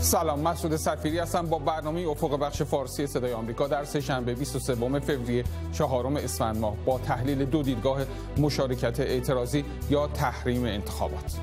سلام، مسعود سفیری هستم با برنامه افق بخش فارسی صدای آمریکا در سه‌شنبه 23 فوریه 4 اسفند ماه با تحلیل دو دیدگاه مشارکت اعتراضی یا تحریم انتخابات.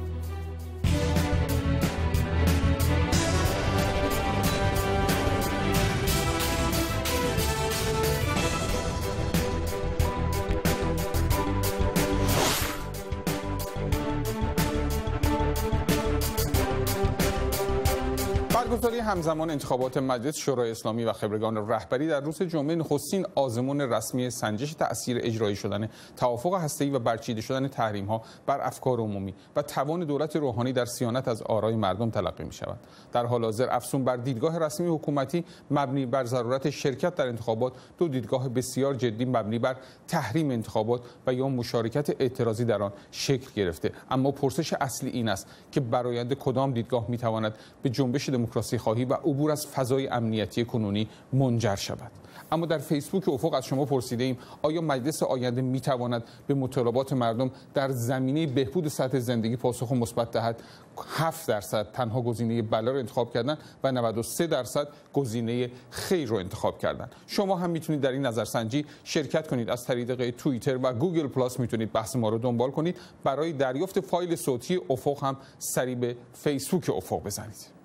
برگزاری همزمان انتخابات مجلس شورای اسلامی و خبرگان رهبری در روز جمعه نخستین آزمون رسمی سنجش تأثیر اجرایی شدن توافق هسته‌ای و برچیده شدن تحریم‌ها بر افکار عمومی و توان دولت روحانی در صیانت از آرای مردم تلقی می‌شود. در حال حاضر افزون بر دیدگاه رسمی حکومتی مبنی بر ضرورت شرکت در انتخابات، دو دیدگاه بسیار جدی مبنی بر تحریم انتخابات و یا مشارکت اعتراضی در آن شکل گرفته. اما پرسش اصلی این است که برآیند کدام دیدگاه می‌تواند به جنبش دموکراسی خواهی و عبور از فضای امنیتی کنونی منجر شود. اما در فیسبوک افق از شما پرسیده ایم آیا مجلس آینده میتواند به مطالبات مردم در زمینه بهبود سطح زندگی پاسخ مثبت دهد؟ 7% تنها گزینه بله را انتخاب کردن و 93% گزینه خیر را انتخاب کردن. شما هم میتونید در این نظرسنجی شرکت کنید. از طریق توییتر و گوگل پلاس میتونید بحث ما رو دنبال کنید. برای دریافت فایل صوتی افق هم سری به فیسبوک افق بزنید.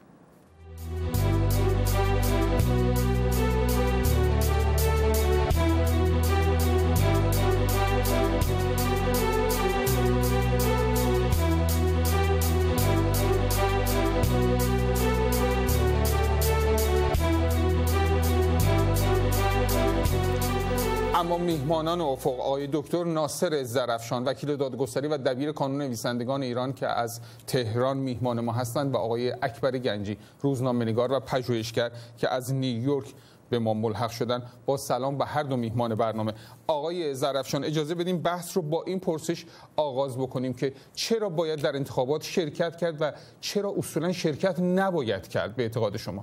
اما میهمانان افق آقای دکتر ناصر زرافشان وکیل دادگستری و دبیر کانون نویسندگان ایران که از تهران میهمان ما هستند و آقای اکبر گنجی روزنامه‌نگار و پژوهشگر که از نیویورک به ما ملحق شدن، با سلام به هر دو میهمان برنامه. آقای زرافشان اجازه بدیم بحث رو با این پرسش آغاز بکنیم که چرا باید در انتخابات شرکت کرد و چرا اصولا شرکت نباید کرد به اعتقاد شما؟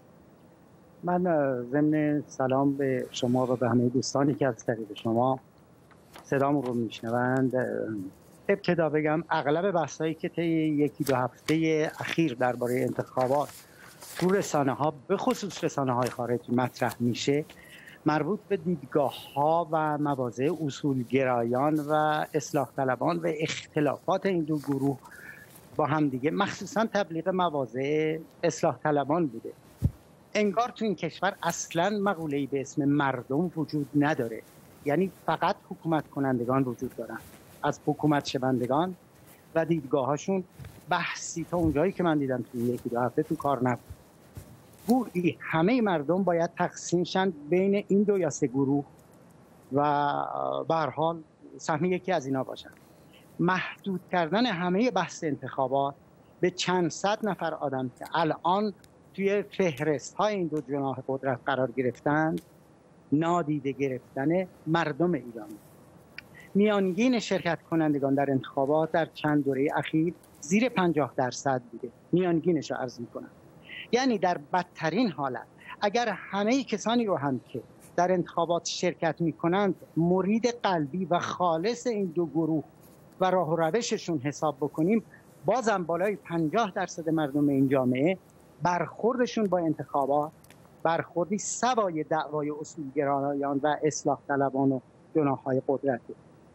من ضمن سلام به شما و به همه دوستانی که از طریق شما صدامون رو میشنوند ابتدا بگم اغلب بحثایی که طی یکی دو هفته اخیر درباره انتخابات رو رسانه‌ها به خصوص رسانه‌های خارجی مطرح میشه مربوط به دیدگاه‌ها و مواضع اصولگرایان و اصلاح طلبان و اختلافات این دو گروه با هم دیگه، مخصوصا تبلیغ مواضع اصلاح طلبان بوده. انگار تو این کشور اصلاً مقوله‌ای به اسم مردم وجود نداره، یعنی فقط حکومت کنندگان وجود دارن. از حکومت شوندگان و دیدگاه‌هاشون بحثی تا اونجایی که من دیدم توی یکی دو هفته تو کار نبود. گویی همه مردم باید تقسیم شن بین این دو یا سه گروه و به هر حال سهم یکی از اینا باشن. محدود کردن همه بحث انتخابات به چند صد نفر آدم که الان توی فهرست های این دو جناح قدرت قرار گرفتند، نادیده گرفتن مردم ایران. میانگین شرکت کنندگان در انتخابات در چند دوره اخیر زیر 50% بوده. میانگینش رو عرض میکنم. یعنی در بدترین حالت اگر همه کسانی رو هم که در انتخابات شرکت میکنند مرید قلبی و خالص این دو گروه و راه و روششون حساب بکنیم، بازم بالای 50% مردم این جامعه برخوردشون با انتخابات برخوردی سوای دعوای اصولگرایان و اصلاح طلبان و جناح‌های قدرته.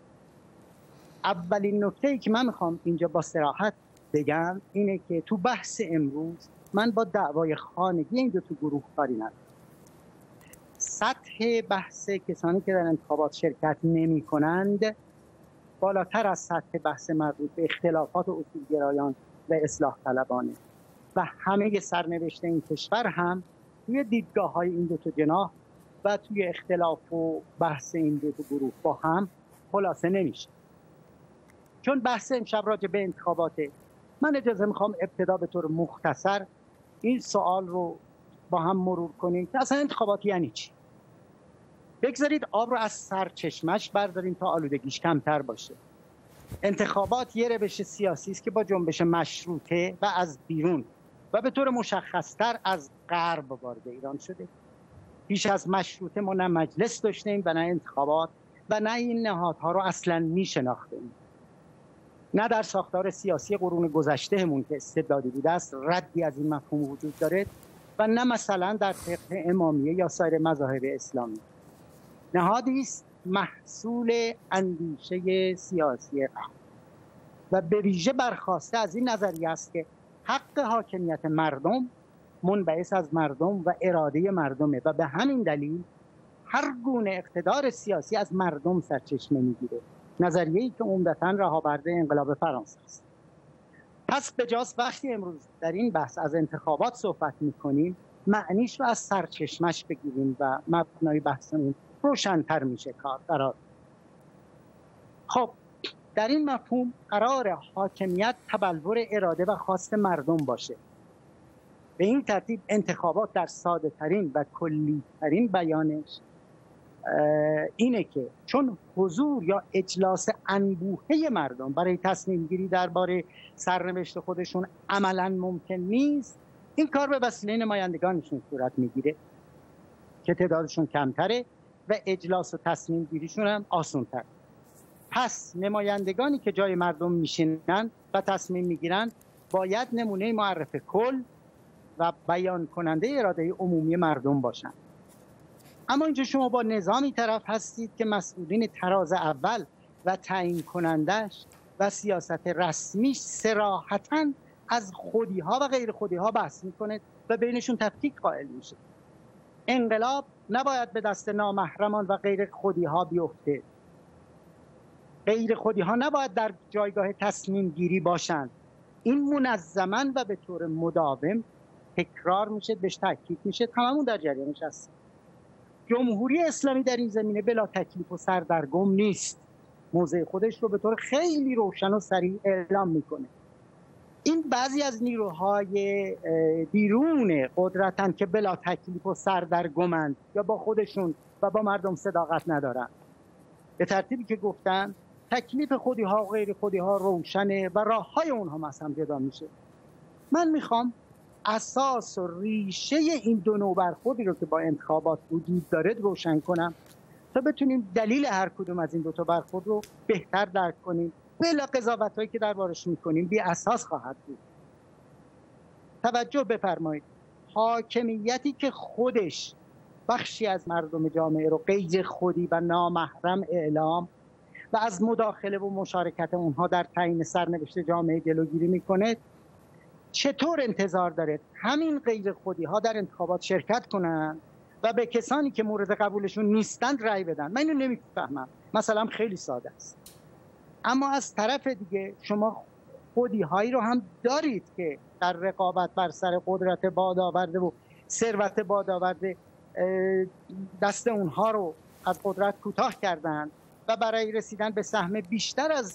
اولین نکته‌ای که من میخوام اینجا با صراحت بگم اینه که تو بحث امروز من با دعوای خانگی این دو تا گروه کاری ندارم. سطح بحث کسانی که در انتخابات شرکت نمی کنند بالاتر از سطح بحث مربوط به اختلافات اصولگرایان و اصلاح طلبانه و همه سرنوشت این کشور هم توی دیدگاه‌های این دو تا جناح و توی اختلاف و بحث این دو تا گروه با هم خلاصه نمیشه. چون بحث امشب راجع به انتخاباته، من اجازه میخوام ابتدا به طور مختصر این سوال رو با هم مرور کنیم که اصلا انتخابات یعنی چی؟ بگذارید آب رو از سرچشمش برداریم تا آلودگیش کمتر باشه. انتخابات یه روش سیاسی است که با جنبش مشروطه و از بیرون و به طور مشخصتر از غرب وارد ایران شده. پیش از مشروطه ما نه مجلس داشتیم و نه انتخابات و نه این نهادها رو اصلا میشناختیم. نه در ساختار سیاسی قرون گذشتهمون که استبدادی بوده است ردی از این مفهوم وجود دارد و نه مثلا در فقه امامیه یا سایر مذاهب اسلامی. نهادی است محصول اندیشه سیاسی غرب و به ویژه برخواسته از این نظریه است که حق حاکمیت مردم منبعث از مردم و اراده مردمه و به همین دلیل هر گونه اقتدار سیاسی از مردم سرچشمه میگیره. نظریه‌ای که عمدتاً رهاورده انقلاب فرانسه است. پس بجاست وقتی امروز در این بحث از انتخابات صحبت میکنیم معنیش رو از سرچشمش بگیریم و مبنای بحثمون روشن‌تر میشه کار قرار. خب در این مفهوم قرار حاکمیت تبلور اراده و خواست مردم باشه. به این ترتیب انتخابات در ساده ترین و کلی ترین بیانش اینه که چون حضور یا اجلاس انبوهه مردم برای تصمیم گیری درباره سرنوشت خودشون عملاً ممکن نیست، این کار به وسیله نمایندگانشون صورت میگیره که تعدادشون کمتره و اجلاس و تصمیم گیریشون هم آسان‌تر. پس نمایندگانی که جای مردم میشینن و تصمیم میگیرن باید نمونه معرف کل و بیان کننده اراده عمومی مردم باشن. اما اینجا شما با نظامی طرف هستید که مسئولین تراز اول و تعیین کنندش و سیاست رسمیش صراحتاً از خودی‌ها و غیر خودی‌ها بحث میکنه و بینشون تفکیک قائل میشه. انقلاب نباید به دست نامحرمان و غیر خودی‌ها بیفته. غیر خودی‌ها نباید در جایگاه تصمیم گیری باشند. این منظماً و به طور مداوم تکرار میشه، بهش تاکید میشه، هممون در جریانش هستیم. جمهوری اسلامی در این زمینه بلا تکلیف و سردرگم نیست. موضع خودش رو به طور خیلی روشن و صریح اعلام میکنه. این بعضی از نیروهای بیرون قدرتن که بلا تکلیف و سردرگمند یا با خودشون و با مردم صداقت ندارن. به ترتیبی که گفتم تکلیف خودی‌ها و غیر خودی‌ها روشنه و راه‌های اونها از هم جدا میشه. من میخوام اساس و ریشه این دو نوع برخوردی رو که با انتخابات وجود داره روشن کنم تا بتونیم دلیل هر کدوم از این دو تا برخورد رو بهتر درک کنیم. بلا قضاوت‌هایی که دربارش می‌کنیم بی اساس خواهد بود. توجه بفرمایید، حاکمیتی که خودش بخشی از مردم جامعه رو غیر خودی و نامحرم اعلام و از مداخله و مشارکت اونها در تعیین سرنوشت جامعه جلوگیری میکنه، چطور انتظار داره همین غیر خودی ها در انتخابات شرکت کنن و به کسانی که مورد قبولشون نیستند رأی بدن؟ من اینو نمیفهمم. مثلا خیلی ساده است. اما از طرف دیگه شما خودی هایی رو هم دارید که در رقابت بر سر قدرت بادآورده و ثروت بادآورده دست اونها رو از قدرت کوتاه کردن و برای رسیدن به سهم بیشتر از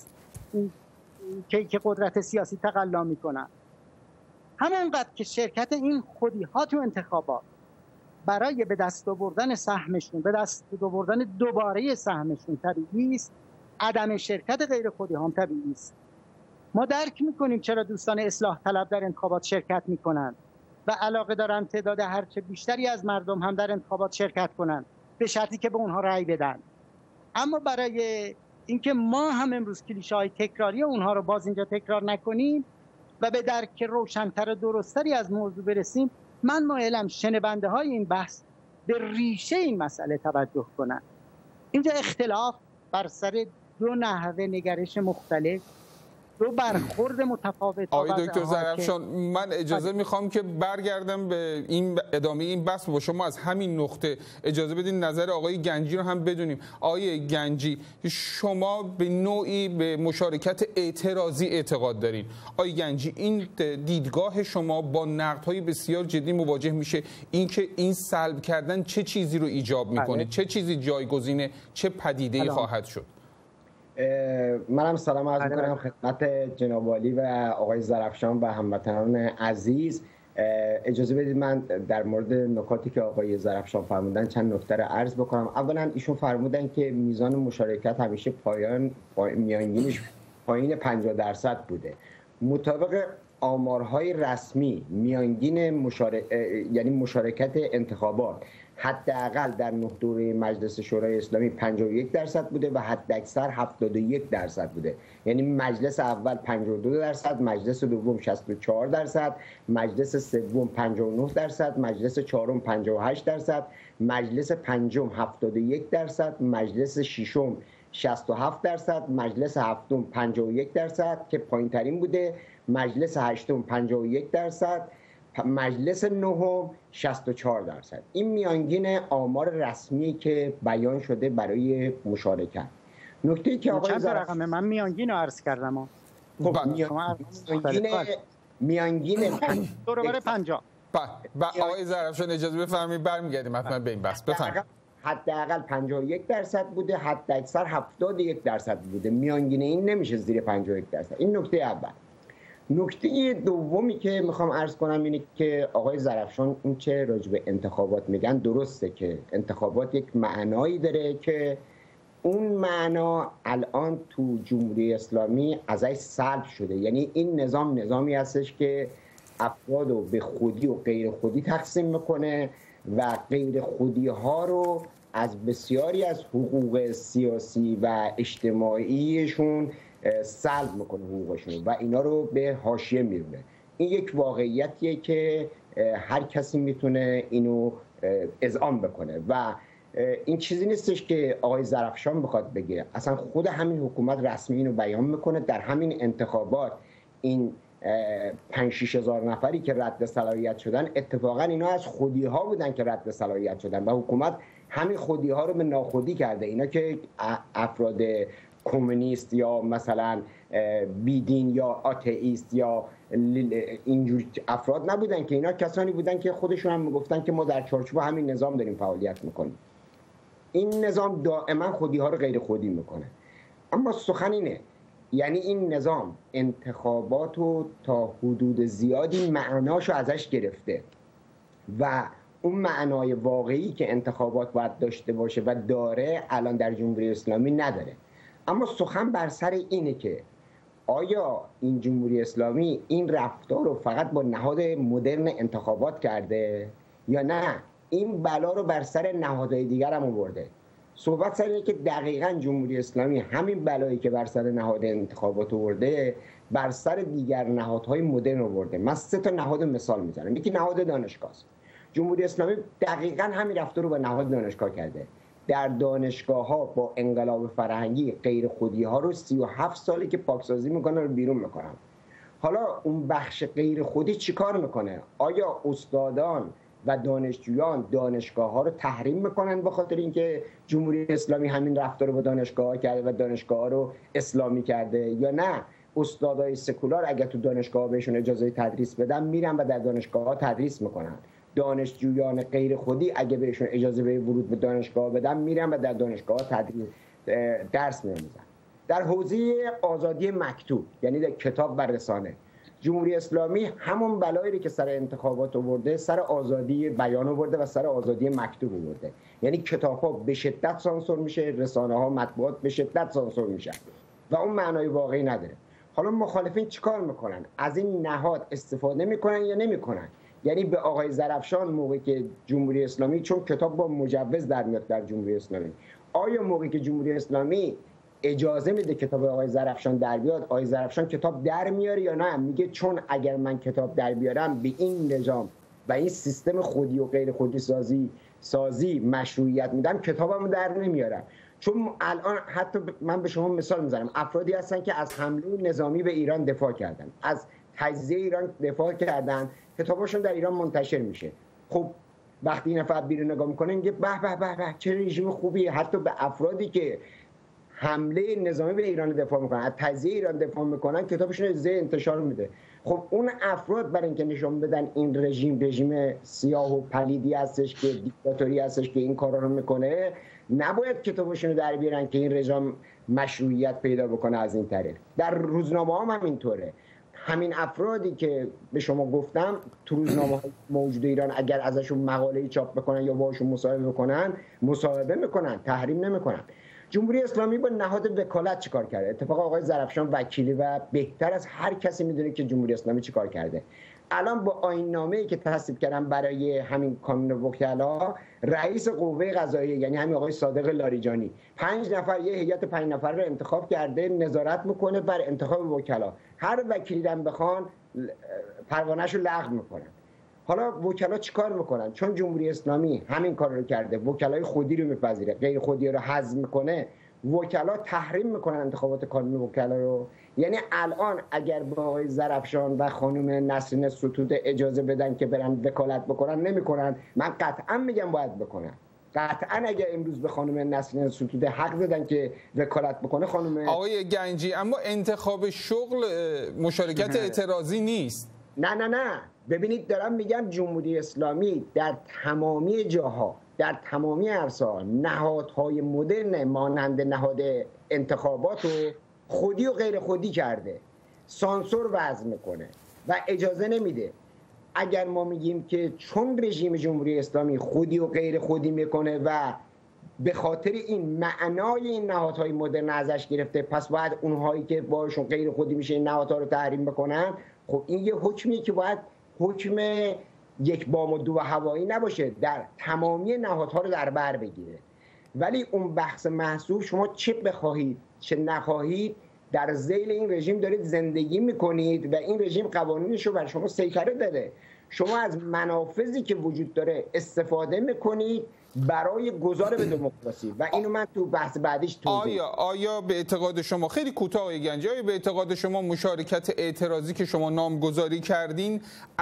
کیک قدرت سیاسی تقلا میکنن. همانقدر که شرکت این خودی ها تو انتخابات برای به دست آوردن سهمشون، به دست آوردن دوباره سهمشون طبیعی است، عدم شرکت غیر خودی هم طبیعی است. ما درک میکنیم چرا دوستان اصلاح طلب در انتخابات شرکت میکنن و علاقه دارن تعداد هرچه بیشتری از مردم هم در انتخابات شرکت کنن به شرطی که به اونها رأی بدن. اما برای اینکه ما هم امروز کلیشه‌های تکراری اونها رو باز اینجا تکرار نکنیم و به درک روشن‌تر و درستری از موضوع برسیم، من مایلم شنونده های این بحث به ریشه این مسئله توجه کنند. اینجا اختلاف بر سر دو نحوه نگرش مختلف، دو برخورد متفاوت. آقای دکتر ظرفشان، من اجازه میخوام که برگردم به این ادامه این بحث با شما. از همین نقطه اجازه بدین نظر آقای گنجی رو هم بدونیم. آقای گنجی، شما به نوعی به مشارکت اعتراضی اعتقاد دارین. آقای گنجی، این دیدگاه شما با نقدهای بسیار جدی مواجه میشه، اینکه این سلب کردن چه چیزی رو ایجاب میکنه؟ چه چیزی جایگزین چه پدیده‌ای خواهد شد؟ منم سلام عرض می‌کنم خدمت جناب عالی و آقای ظرفشان و هموطنان عزیز. اجازه بدید من در مورد نکاتی که آقای ظرفشان فرمودن چند نکته رو عرض بکنم. اولا ایشون فرمودن که میزان مشارکت همیشه میانگینش پایین 50% بوده. مطابق آمارهای رسمی میانگین یعنی مشارکت انتخابات حداقل در 9 دوره مجلس شورای اسلامی 51% بوده و حداکثر 71% بوده. یعنی مجلس اول 52%، مجلس دوم 64%، مجلس سوم 59%، مجلس چهارم 58%، مجلس پنجم 71%، مجلس ششم 67%، مجلس هفتم 51% که پایین‌ترین بوده، مجلس هشتم 51%، مجلس نهم 64%. این میانگین آمار رسمی که بیان شده برای مشارکت. نکته‌ای که آقای رقم من میانگین رو عرض کردم. خب میانگین دور بر 50. آقای ظرفشان اجازه بفرمایید برمیگردیم حتما به این بحث. بفرمایید. حداقل 51% بوده، حداکثر 71% بوده. میانگین این نمیشه زیر 51%. این نکته اول. نکته دومی که میخوام عرض کنم اینه که آقای ظرفشان این چه راجع به انتخابات میگن درسته که انتخابات یک معنایی داره که اون معنا الان تو جمهوری اسلامی ازش سلب شده. یعنی این نظامی هستش که افراد رو به خودی و غیر خودی تقسیم میکنه و غیر خودی ها رو از بسیاری از حقوق سیاسی و اجتماعیشون سلب میکنه حقوقشون و اینا رو به حاشیه میرونه. این یک واقعیتیه که هر کسی میتونه اینو اذعان بکنه و این چیزی نیستش که آقای ظرفشان بخواد بگه. اصلا خود همین حکومت رسمی اینو بیان میکنه. در همین انتخابات این 5-6 هزار نفری که رد صلاحیت شدن اتفاقا اینا از خودی ها بودن که رد صلاحیت شدن و حکومت همین خودی ها رو به ناخودی کرده. اینا که افراد کمونیست یا مثلا بیدین یا آتئیست یا اینجور افراد نبودن که اینا کسانی بودن که خودشون هم میگفتن که ما در چارچوب همین نظام داریم فعالیت میکنیم. این نظام دائما خودی ها رو غیر خودی میکنه. اما سخن اینه، یعنی این نظام انتخابات رو تا حدود زیادی معناشو ازش گرفته و اون معنای واقعی که انتخابات باید داشته باشه و داره الان در جمهوری اسلامی نداره. اما سخن بر سر اینه که آیا این جمهوری اسلامی این رفتار رو فقط با نهاد مدرن انتخابات کرده یا نه این بلا رو بر سر نهادهای دیگر هم آورده؟ صحبت سر اینه که دقیقاً جمهوری اسلامی همین بلایی که بر سر نهاد انتخابات آورده بر سر دیگر نهادهای مدرن آورده. من 3 تا نهاد مثال میزنم. یکی نهاد دانشگاه است. جمهوری اسلامی دقیقاً همین رفتار رو با نهاد دانشگاه کرده. در دانشگاه‌ها با انقلاب فرهنگی غیر خودی ها رو 37 ساله که پاکسازی میکنن رو بیرون میکنن. حالا اون بخش غیر خودی چیکار میکنه؟ آیا استادان و دانشجویان دانشگاه‌ها رو تحریم میکنن به خاطر اینکه جمهوری اسلامی همین رفتار رو با دانشگاه‌ها کرده و دانشگاه‌ها رو اسلامی کرده، یا نه استادای سکولار اگه تو دانشگاه‌ها بهشون اجازه تدریس بدن میرن و در دانشگاه‌ها تدریس میکنن؟ دانشجویان غیر خودی اگه بهشون اجازه به ورود به دانشگاه بدن میرن و در دانشگاه درس میآموزن. در حوزه آزادی مکتوب یعنی در کتاب و رسانه جمهوری اسلامی همون بلایی که سر انتخابات آورده سر آزادی بیان آورده و سر آزادی مکتوب آورده. یعنی کتاب‌ها به شدت سانسور میشه، رسانه‌ها مطبوعات به شدت سانسور میشن و اون معنای واقعی نداره. حالا مخالفین چیکار میکنن؟ از این نهاد استفاده میکنن یا نمیکنن؟ یعنی به آقای ظرفشان موقعی که جمهوری اسلامی، چون کتاب با مجوز در میاد در جمهوری اسلامی، آیا موقعی که جمهوری اسلامی اجازه میده کتاب آقای ظرفشان در بیاد، آقای ظرفشان کتاب در میاره یا نه میگه چون اگر من کتاب در بیارم به این نظام و این سیستم خودی و غیر خودی سازی مشروعیت میدم، کتابمو در نمیارم؟ چون الان حتی من به شما مثال میزنم، افرادی هستن که از حمله نظامی به ایران دفاع کردن، از تجزیه ایران دفاع کردن، کتاباشون در ایران منتشر میشه. خب وقتی این نفر بیرون نگاه میکنه میگه به به به به چه رژیم خوبیه. حتی به افرادی که حمله نظامی به ایران دفاع میکنن، از تجزیه ایران دفاع میکنن، کتابشون اجازه انتشار میده. خب اون افراد برای اینکه نشون بدن این رژیم سیاه و پلیدی هستش که دیکتاتوری هستش که این کارا رو میکنه، نباید کتابشون رو در بیارن که این رژیم مشروعیت پیدا بکنه از این طریق. در روزنامه هم اینطوره. همین افرادی که به شما گفتم تو روزنامه‌های موجود ایران اگر ازشون مقاله‌ای چاپ بکنن یا باهاشون مصاحبه بکنن، مصاحبه میکنن، تحریم نمیکنن. جمهوری اسلامی با نهاد وکالت چیکار کرده؟ اتفاقا آقای زرافشان وکیلی و بهتر از هر کسی میدونه که جمهوری اسلامی چیکار کرده. الان با آیین‌نامه‌ای که تصویب کردن برای همین کانون وکلا، رئیس قوه قضاییه یعنی همین آقای صادق لاریجانی 5 نفر یه هیئت 5 نفره رو انتخاب کرده، نظارت میکنه بر انتخاب وکلا. هر وکیلی هم بخوان پروانه‌اش رو لغو میکنن. حالا وکلا چیکار میکنن؟ چون جمهوری اسلامی همین کار رو کرده، وکلای خودی رو میپذیره، غیر خودی رو حذف میکنه، وکلا تحریم میکنن انتخابات کانون وکلا رو. یعنی الان اگر با آقای زرافشان و خانم نسرین ستوده اجازه بدن که برن وکالت بکنن، نمیکنن. من قطعا میگم باید بکنن. قطعا اگر امروز به خانم نسرین ستوده حق دادن که وکالت بکنه خانم آقای گنجی، اما انتخاب شغل مشارکت اعتراضی نیست. نه ببینید دارم میگم جمهوری اسلامی در تمامی جاها، در تمامی عرصه‌ها، نهادهای مدرن مانند نهاد انتخابات رو خودی و غیر خودی کرده، سانسور وضع میکنه و اجازه نمیده. اگر ما میگیم که چون رژیم جمهوری اسلامی خودی و غیر خودی میکنه و به خاطر این معنای این نهادهای مدرن ازش گرفته، پس باید اونهایی که باشون غیر خودی میشه این نهادها رو تحریم بکنن، خب این یه حکمیه که باید حکم یک بام و دو هوایی نباشه، در تمامی نهادها رو در بر بگیره. ولی اون بحث محسوب شما چه بخواهید چه نخواهید در ذیل این رژیم دارید زندگی میکنید و این رژیم قوانینش رو بر شما سیطره داره. شما از منافذی که وجود داره استفاده میکنید برای گذار به دموکراسی و اینو من تو بحث بعدیش توضیح. آیا به اعتقاد شما، خیلی کوتاه آقای گنجی، آیا به اعتقاد شما مشارکت اعتراضی که شما نامگذاری کردین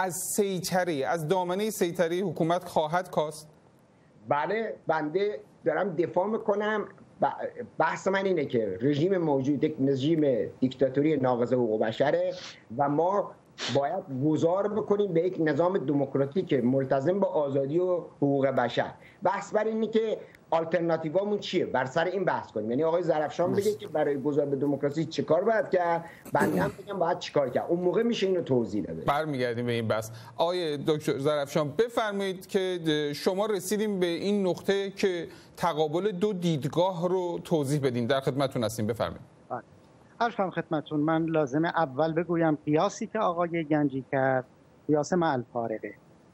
از دامنه سیطره حکومت خواهد کاست؟ بله، بنده دارم دفاع میکنم. بحث من اینه که رژیم موجود یک رژیم دیکتاتوری ناقض حقوق بشره و ما باید گذار بکنیم به یک نظام دموکراتیک ملتزم با آزادی و حقوق بشر. بحث بر اینه که آلترناتیوامون چیه، بر سر این بحث کنیم. یعنی آقای زرافشان بگه که برای گذار به دموکراسی چیکار باید کرد، بنده هم بگم باید چیکار کرد، اون موقع میشه اینو توضیح داده. برمیگردیم به این بحث. آقای دکتر زرافشان بفرمایید که شما رسیدیم به این نقطه که تقابل دو دیدگاه رو توضیح بدین. در خدمتتون هستیم، بفرمایید. عرض کنم خدمتتون، من لازمه اول بگویم قیاسی که آقای گنجی کرد قیاس مع الفارقه.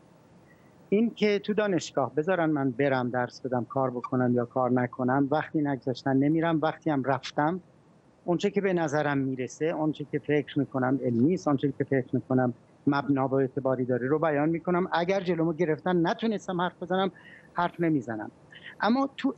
این که تو دانشگاه بذارن من برم درس بدم، کار بکنم یا کار نکنم، وقتی نگذاشتن نمیرم، وقتی هم رفتم اونچه که به نظرم میرسه، اونچه که فکر میکنم علمی است، اونچه که فکر میکنم مبنا و اعتباری داره رو بیان میکنم. اگر جلومو گرفتن نتونستم حرف بزنم، حرف نمیزنم. اما تو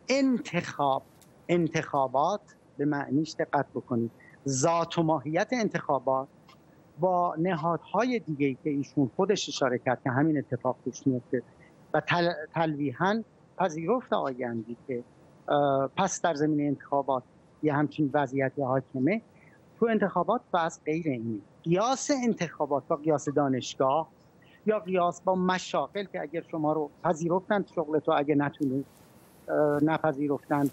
انتخابات به معنیش دقت بکنید. ذات و ماهیت انتخابات با نهادهای دیگه‌ای که ایشون خودش اشاره کرد که همین اتفاق توش میفته و تلویحاً پذیرفت آقای گنجی که پس در زمینه انتخابات یه همچین وضعیتی حاکمه، تو انتخابات و از غیر این قیاس انتخابات با قیاس دانشگاه یا قیاس با مشاغل که اگر شما رو پذیرفتن شغلتو، اگه نتونید نپذیرفتن،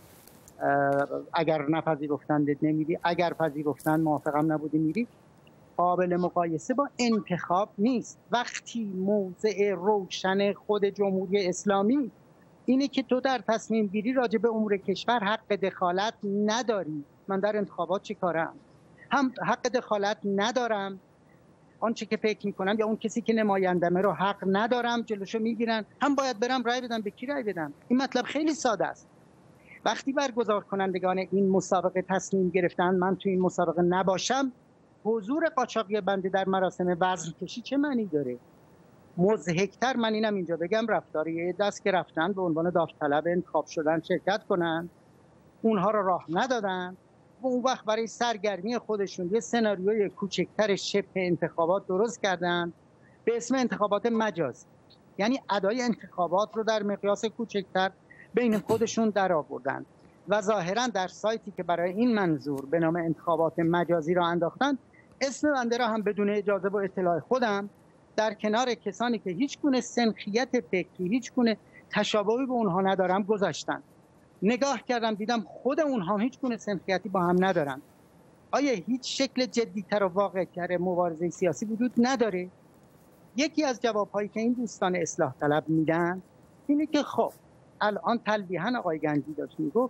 اگر نپذیرفتن نمیری، اگر پذیرفتن موافقم نبودی میری، قابل مقایسه با انتخاب نیست. وقتی موضع روشن خود جمهوری اسلامی اینه که تو در تصمیم گیری راجع به امور کشور حق دخالت نداری. من در انتخابات چی کارم؟ هم حق دخالت ندارم، آنچه که فکر میکنم یا اون کسی که نمایندمه رو حق ندارم، جلوشو میگیرن. هم باید برم رای بدم. به کی رای بدم؟ این مطلب خیلی ساده است. وقتی برگزار کنندگان این مسابقه تصمیم گرفتن من تو این مسابقه نباشم، حضور قاچاقی بنده در مراسم وزن کشی چه معنی داره؟ مضحک‌تر من اینم اینجا بگم، رفتاری دست که رفتن به عنوان داوطلب انتخاب شدن شرکت کنن، اونها رو راه ندادن و اون وقت برای سرگرمی خودشون یه سناریوی کوچکتر شبه انتخابات درست کردن به اسم انتخابات مجازی. یعنی ادای انتخابات رو در مقیاس کوچکتر بین خودشون در آوردن و ظاهرا در سایتی که برای این منظور به نام انتخابات مجازی را انداختن، اسم بنده را هم بدون اجازه و اطلاع خودم در کنار کسانی که هیچ گونه سنخیت فکری، هیچ گونه تشابهی به اونها ندارم گذاشتن. نگاه کردم دیدم خود اونها هیچ گونه سنخیتی با هم ندارن. آیا هیچ شکل جدی‌تر و واقع‌تر مبارزه سیاسی وجود نداره؟ یکی از جواب‌هایی که این دوستان اصلاح طلب میدن اینه که خب الان تلویحاً آقای گنجی داشت میگفت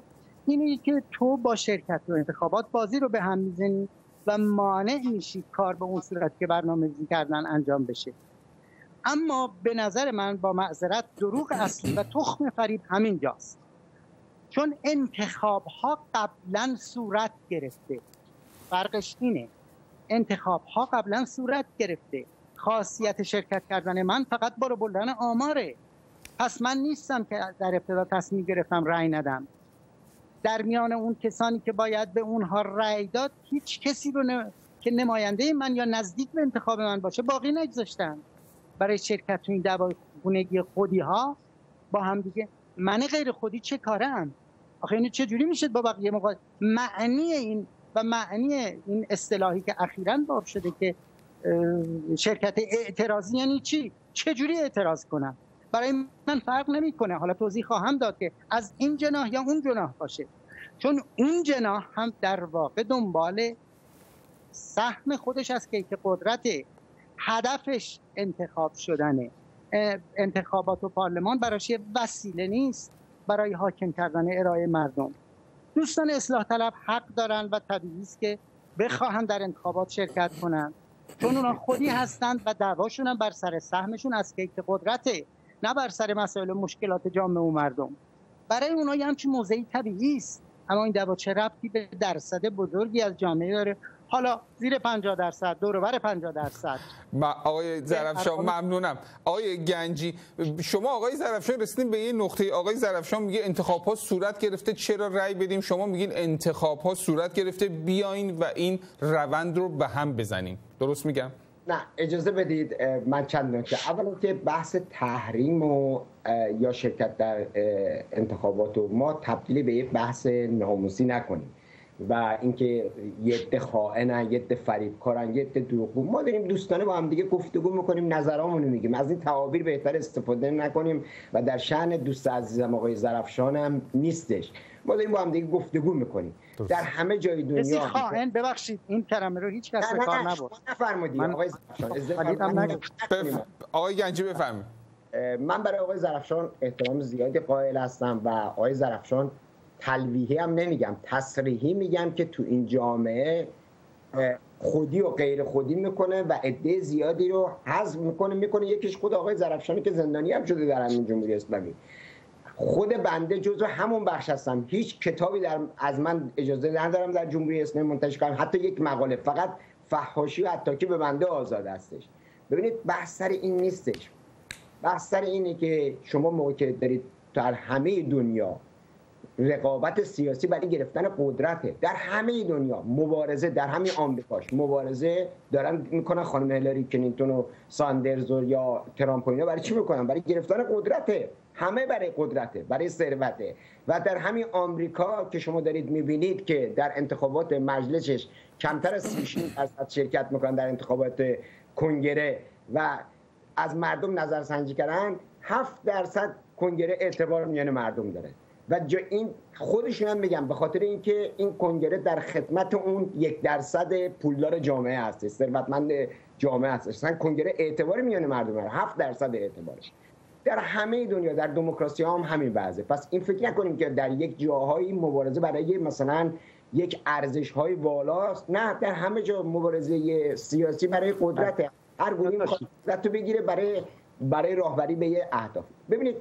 اینه که تو با شرکت و انتخابات بازی رو به هم میزنی و مانع میشی کار به اون صورت که برنامه‌ریزی کردن انجام بشه. اما به نظر من با معذرت دروغ اصلی و تخم فریب همین جاست، چون انتخاب ها قبلا صورت گرفته. فرقش اینه، انتخاب ها قبلا صورت گرفته. خاصیت شرکت کردن من فقط برو بردن آماره. پس من نیستم که در ابتدا تصمیم گرفتم رأی ندم. در میان اون کسانی که باید به اونها رأی داد هیچ کسی رو که نماینده من یا نزدیک به انتخاب من باشه باقی نگذاشتم برای شرکت تو این دوگانگی خودی ها با هم دیگه. من غیر خودی چه کارم؟ آخه اینو چه جوری میشه با بقیه معنی این اصطلاحی که اخیراً باب شده که شرکت اعتراضی یعنی چی؟ چه جوری اعتراض کنم؟ برای من فرق نمیکنه. حالا توضیح خواهم داد که از این جناح یا اون جناح باشه، چون اون جناح هم در واقع دنبال سهم خودش است که قدرت هدفش انتخاب شدنه. انتخابات و پارلمان براش وسیله نیست برای حاکم کردن ارائه مردم. دوستان اصلاح طلب حق دارن و طبیعی است که بخواهن در انتخابات شرکت کنن، چون اونا خودی هستند و دعواشون هم بر سر سهمشون از که قدرته، نه بر سر مسائل و مشکلات جامعه و مردم. برای اونها یه همچین موضعی طبیعی است. اما این دعوا چه ربطی به درصد بزرگی از جامعه داره؟ حالا زیر 50%، دور و بر 50%. آقای زرفشان ممنونم. آقای گنجی، شما آقای زرفشان رسیدین به یه نقطه. آقای زرفشان میگه انتخابات صورت گرفته، چرا رأی بدیم؟ شما میگین انتخابات صورت گرفته، بیاین و این روند رو به هم بزنیم. درست میگم؟ نه، اجازه بدید من چند نکته. اولا که بحث تحریم و یا شرکت در انتخابات رو ما تبدیل به یک بحث ناموسی نکنیم و اینکه یه عده خائنن، یه عده فریبکارن، یه عده دروغگو. ما داریم دوستانه با هم دیگه گفتگو میکنیم، نظرامونو میگیم. از این تعابیر بهتر استفاده نکنیم و در شأن دوست عزیزم آقای زرفشان هم نیستش. ما داریم با هم دیگه گفتگو میکنیم. در همه جای دنیا خائن، ببخشید این کلمه رو هیچ کس به کار نبرد. نفرمودید آقای زرفشان. آقای گنجی بفرمایید. من برای آقای زرفشان احترام زیادی قائل هستم و آقای زرفشان تلویحی هم نمیگم، تصریحی میگم که تو این جامعه خودی و غیر خودی میکنه و عده زیادی رو حذف میکنه. یکیش خود آقای زرفشانی که زندانی هم شده در همین جمهوری اسلامی. خود بنده جزو همون بخش هستم. هیچ کتابی از من اجازه ندارم در جمهوری اسلامی منتشر کنم، حتی یک مقاله. فقط فحاشی و اتاکی به بنده آزاد هستش. ببینید بحث سر این نیستش. بحث سر اینه که شما موقعی که دارید در همه دنیا رقابت سیاسی برای گرفتن قدرته، در همه دنیا مبارزه، در همین آمریکاش مبارزه دارن میکنن، خانم هیلاری کلینتون و ساندرز و یا ترامپ و اینا برای چی میکنن؟ برای گرفتن قدرته. همه برای قدرته، برای ثروته. و در همین آمریکا که شما دارید میبینید که در انتخابات مجلسش کمتر از 36% شرکت میکنن در انتخابات کنگره و از مردم نظرسنجی کردن 7% کنگره اعتبار میان مردم داره. و این خودشون هم میگم به خاطر اینکه این کنگره در خدمت اون 1% پولدار جامعه هست، ثروتمند جامعه هست. اصلا کنگره اعتبار میان مردم داره، 7% اعتبارش. در همه دنیا در دموکراسی هم همین وضعه. پس این فکر نکنیم که در یک جاهایی مبارزه برای مثلا یک ارزش‌های والاست. نه، در همه جا مبارزه سیاسی برای قدرت. هر گونه می‌خواد قدرت رو بگیره برای راهبری به یه اهداف. ببینید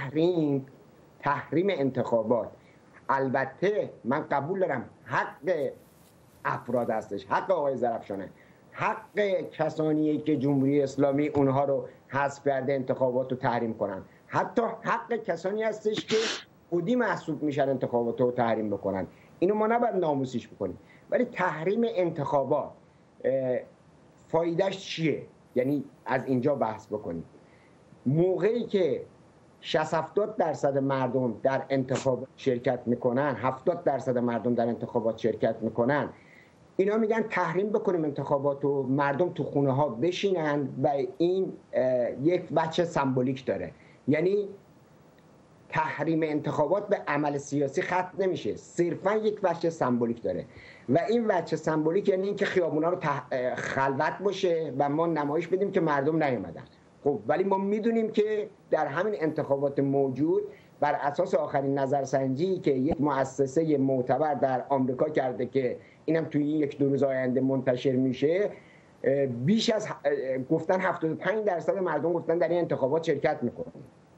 تحریم انتخابات، البته من قبول دارم حق افراد هستش، حق آقای زرفشانه، حق کسانیه که جمهوری اسلامی اونها رو حذف کرده انتخابات رو تحریم کنن. حتی حق کسانی هستش که خودی محسوب میشن انتخابات رو تحریم بکنن. اینو ما نباید ناموسیش بکنیم. ولی تحریم انتخابات فایدهش چیه؟ یعنی از اینجا بحث بکنیم. موقعی که 60-70% مردم در انتخابات شرکت میکنن، 70% مردم در انتخابات شرکت میکنن، اینا میگن تحریم بکنیم انتخابات و مردم تو خونه ها بشینن و این یک بچه سمبولیک داره. یعنی تحریم انتخابات به عمل سیاسی ختم نمیشه، صرفا یک بچه سمبولیک داره و این بچه سمبولیک یعنی اینکه خیابونا رو خلوت باشه و ما نمایش بدیم که مردم نیومدن. خب ولی ما میدونیم که در همین انتخابات موجود بر اساس آخرین نظرسنجی که یک مؤسسه معتبر در آمریکا کرده که اینم توی یک دو روز آینده منتشر میشه، بیش از گفتن 75% مردم گفتن در این انتخابات شرکت میکنن.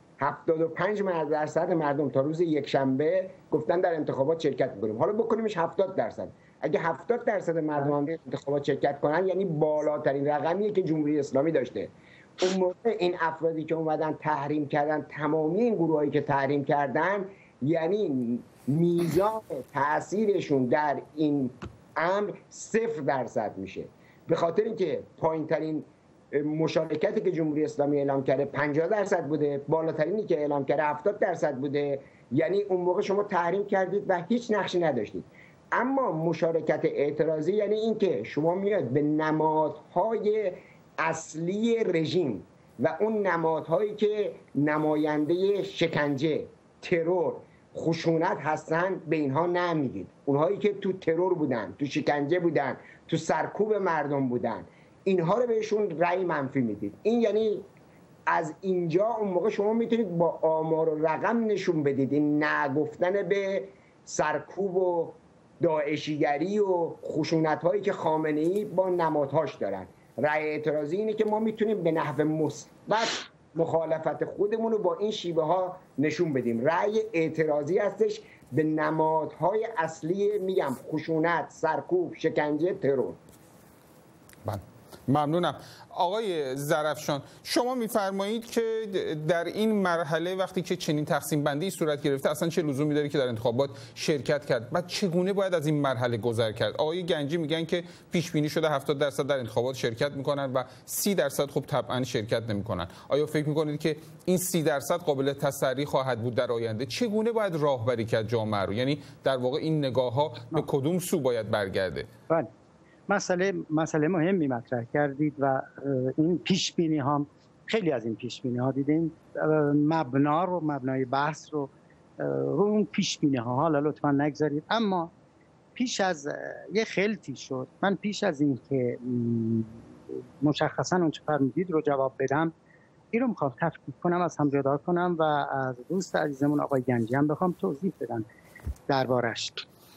75% مردم تا روز یکشنبه گفتن در انتخابات شرکت میکنیم. حالا بکنیمش 70%. اگه 70% مردم هم در انتخابات شرکت کنن یعنی بالاترین رقمیه که جمهوری اسلامی داشته. اون موقع این افرادی که اومدن تحریم کردن، تمامی این گروهایی که تحریم کردن، یعنی میزان تاثیرشون در این امر 0% میشه. به خاطر اینکه پایینترین مشارکتی که جمهوری اسلامی اعلام کرده 50% بوده، بالاترینی که اعلام کرده 70% بوده. یعنی اون موقع شما تحریم کردید و هیچ نقشی نداشتید. اما مشارکت اعتراضی یعنی اینکه شما میاد به نمادهای اصلی رژیم و اون نمادهایی که نماینده شکنجه، ترور، خشونت هستن به اینها نمیدید. اونهایی که تو ترور بودن، تو شکنجه بودن، تو سرکوب مردم بودن، اینها رو بهشون رأی منفی میدید. این یعنی از اینجا اون موقع شما میتونید با آمار و رقم نشون بدید این نگفتن به سرکوب و داعشیگری و خشونت هایی که خامنه‌ای با نمادهاش دارن. رأی اعتراضی اینه که ما میتونیم به نحو مثبت مخالفت خودمون رو با این شیوه ها نشون بدیم. رأی اعتراضی هستش به نمادهای اصلی، میگم خشونت، سرکوب، شکنجه، ترور. ممنونم. آقای ظرفشان، شما میفرمایید که در این مرحله وقتی که چنین تقسیم بندی صورت گرفته اصلا چه لزومی داره که در انتخابات شرکت کرد؟ بعد چگونه باید از این مرحله گذر کرد؟ آقای گنجی میگن که پیش بینی شده 70% در انتخابات شرکت میکنن و 30% خب طبعا شرکت نمیکنن. آیا فکر میکنید که این 30% قابل تسری خواهد بود در آینده؟ چگونه باید راهبری کرد جامعه رو؟ یعنی در واقع این نگاه ها به کدوم سو باید برگرده؟ بله، مسئله مهمی مطرح کردید و این پیش بینی ها، خیلی از این پیش بینی ها دیدیم مبنای بحث رو اون پیش بینی ها حالا لطفا نگذارید. اما پیش از یه خلطی شد، من پیش از این که مشخصا اون چه فرمودید رو جواب بدم، این رو میخوام تفکیک کنم، از هم جدا کنم و از دوست عزیزمون آقای گنجی هم بخوام توضیح بدن دربارش.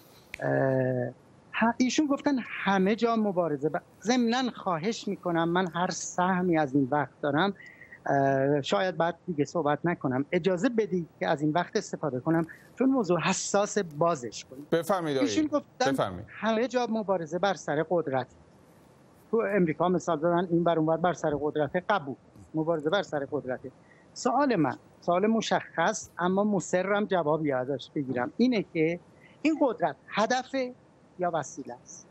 ایشون گفتن همه جا مبارزه. ضمناً خواهش میکنم، من هر سهمی از این وقت دارم، شاید بعد دیگه صحبت نکنم، اجازه بدید که از این وقت استفاده کنم چون موضوع حساس بازش کنیم. بفرمایید. ایشون گفتن همه جا مبارزه بر سر قدرت. تو امریکا مثال زدن این بر اونور بر سر قدرت، قبول، مبارزه بر سر قدرت. سوال من سوال مشخص اما مصرم جوابی ازش بگیرم اینه که این قدرت هدف یا وسیله است؟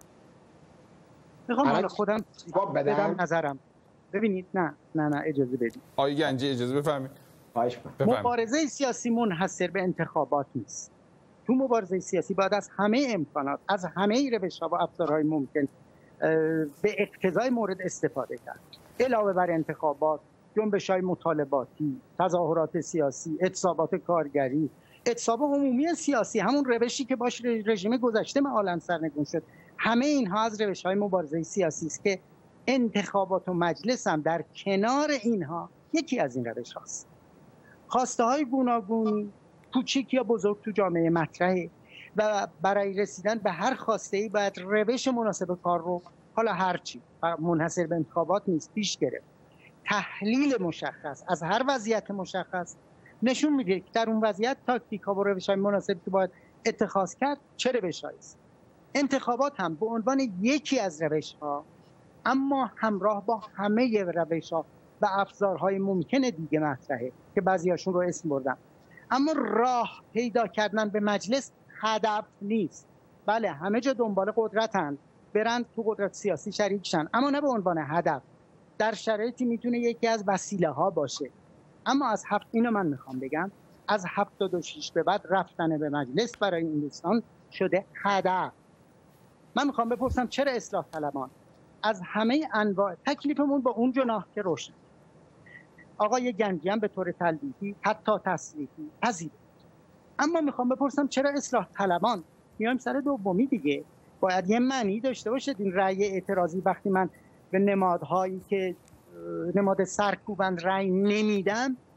میخوام حالا خودم بدم نظرم. ببینید نه اجازه بدید. آقای گنجی اجازه بفرمایید. مبارزه سیاسی منحصر به انتخابات نیست. تو مبارزه سیاسی باید از همه امکانات، از همه روش‌ها و ابزارهای ممکن به اقتضای مورد استفاده کرد. علاوه بر انتخابات، جنبش‌های مطالباتی، تظاهرات سیاسی، اعتصابات کارگری، اعتصاب عمومی سیاسی، همون روشی که باش رژیم گذشته معالاً سرنگون شد، همه اینها از روش‌های مبارزه سیاسی است که انتخابات و مجلس هم در کنار اینها یکی از این روش هاست. خواسته های گوناگون کوچیک یا بزرگ تو جامعه مطرحه و برای رسیدن به هر خواسته ای باید روش مناسب کار رو، حالا هرچی منحصر به انتخابات نیست، پیش گرفت. تحلیل مشخص از هر وضعیت مشخص نشون میده که در اون وضعیت تاکتیک ها و روش های مناسب که باید اتخاذ کرد چه روش هایی است. انتخابات هم به عنوان یکی از روش ها، اما همراه با همه روش ها و ابزارهای ممکن دیگه مطرحه که بعضیاشون رو اسم بردم. اما راه پیدا کردن به مجلس هدف نیست. بله همه جا دنبال قدرتن، برند تو قدرت سیاسی شریک شن، اما نه به عنوان هدف. در شرایطی میتونه یکی از وسیله ها باشه. اما از اینو من میخوام بگم، از 76 به بعد رفتن به مجلس برای این دوستان شده هدف. من میخوام بپرسم چرا اصلاح طلبان از همه انواع تکلیفمون با اون جناح که روشن، آقای گنجی هم به طور تلویحی حتی تصریحی پذیره، اما میخوام بپرسم چرا اصلاح طلبان میایم سر دومی دیگه؟ باید یه معنی داشته باشه این رأی اعتراضی. وقتی من به نمادهایی که نماد سرکوبند رأی نمیدم،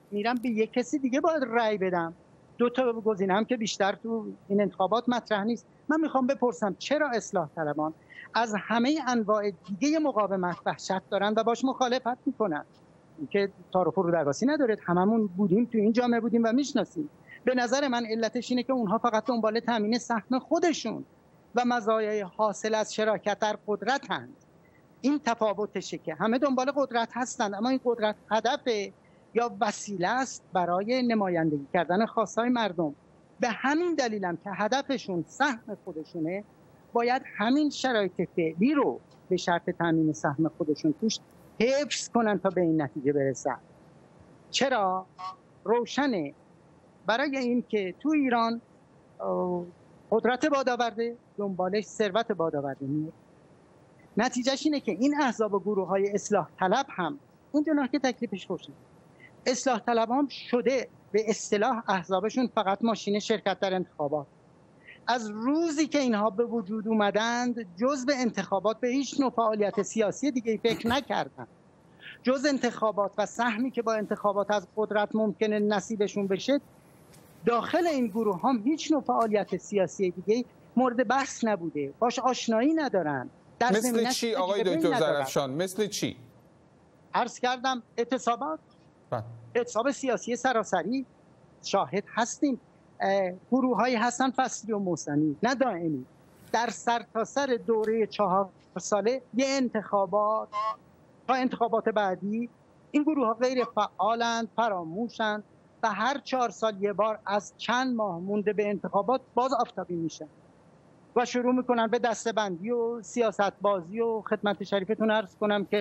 میرم به یک کسی دیگه باید رأی بدم. دو تا گزینه هم که بیشتر تو این انتخابات مطرح نیست. من میخوام بپرسم چرا اصلاح طلبان از همه انواع دیگه مقاومت وحشت دارن و باش مخالفت میکنن؟ که تعارف رو درواسی نداره، هممون بودیم تو این جامعه بودیم و میشناسیم. به نظر من علتش اینه که اونها فقط دنبال تامین سهم خودشون و مزایای حاصل از شراکت در قدرتند. این تفاوتشه که همه دنبال قدرت هستند، اما این قدرت هدف یا وسیله است برای نمایندگی کردن خواستهای مردم. به همین دلیلم که هدفشون سهم خودشونه، باید همین شرایط فعلی رو به شرط تامین سهم خودشون توش حفظ کنن تا به این نتیجه برسن. چرا؟ روشنه. برای این که تو ایران قدرت بادآورده دنبالش ثروت بادآورده میاد. نتیجهش اینه که این احزاب و گروه‌های اصلاح طلب هم اون جناح که تکلیفش روشنه. اصلاح طلب هم شده به اصطلاح احزابشون فقط ماشین شرکت در انتخابات. از روزی که اینها به وجود اومدند جز به انتخابات به هیچ نوع فعالیت سیاسی دیگه فکر نکردند. جز انتخابات و سهمی که با انتخابات از قدرت ممکنه نصیبشون بشه، داخل این گروه هم هیچ نوع فعالیت سیاسی دیگه مورد بحث نبوده، باش آشنایی ندارن. مثل چی آقای دکتر ظرفشان؟ مثل چی؟ عرض کردم اعتصابات، اعتصاب سیاسی سراسری شاهد هستیم. گروه هایی هستن فصلی و موسمی، نه دائمی. در سرتاسر دوره 4 ساله یه انتخابات تا انتخابات بعدی این گروه ها غیر فعالند، فراموشند و هر 4 سال یه بار از چند ماه مونده به انتخابات باز آفتابی میشن و شروع میکنن به دسته‌بندی و سیاست بازی. و خدمت شریفتون عرض کنم که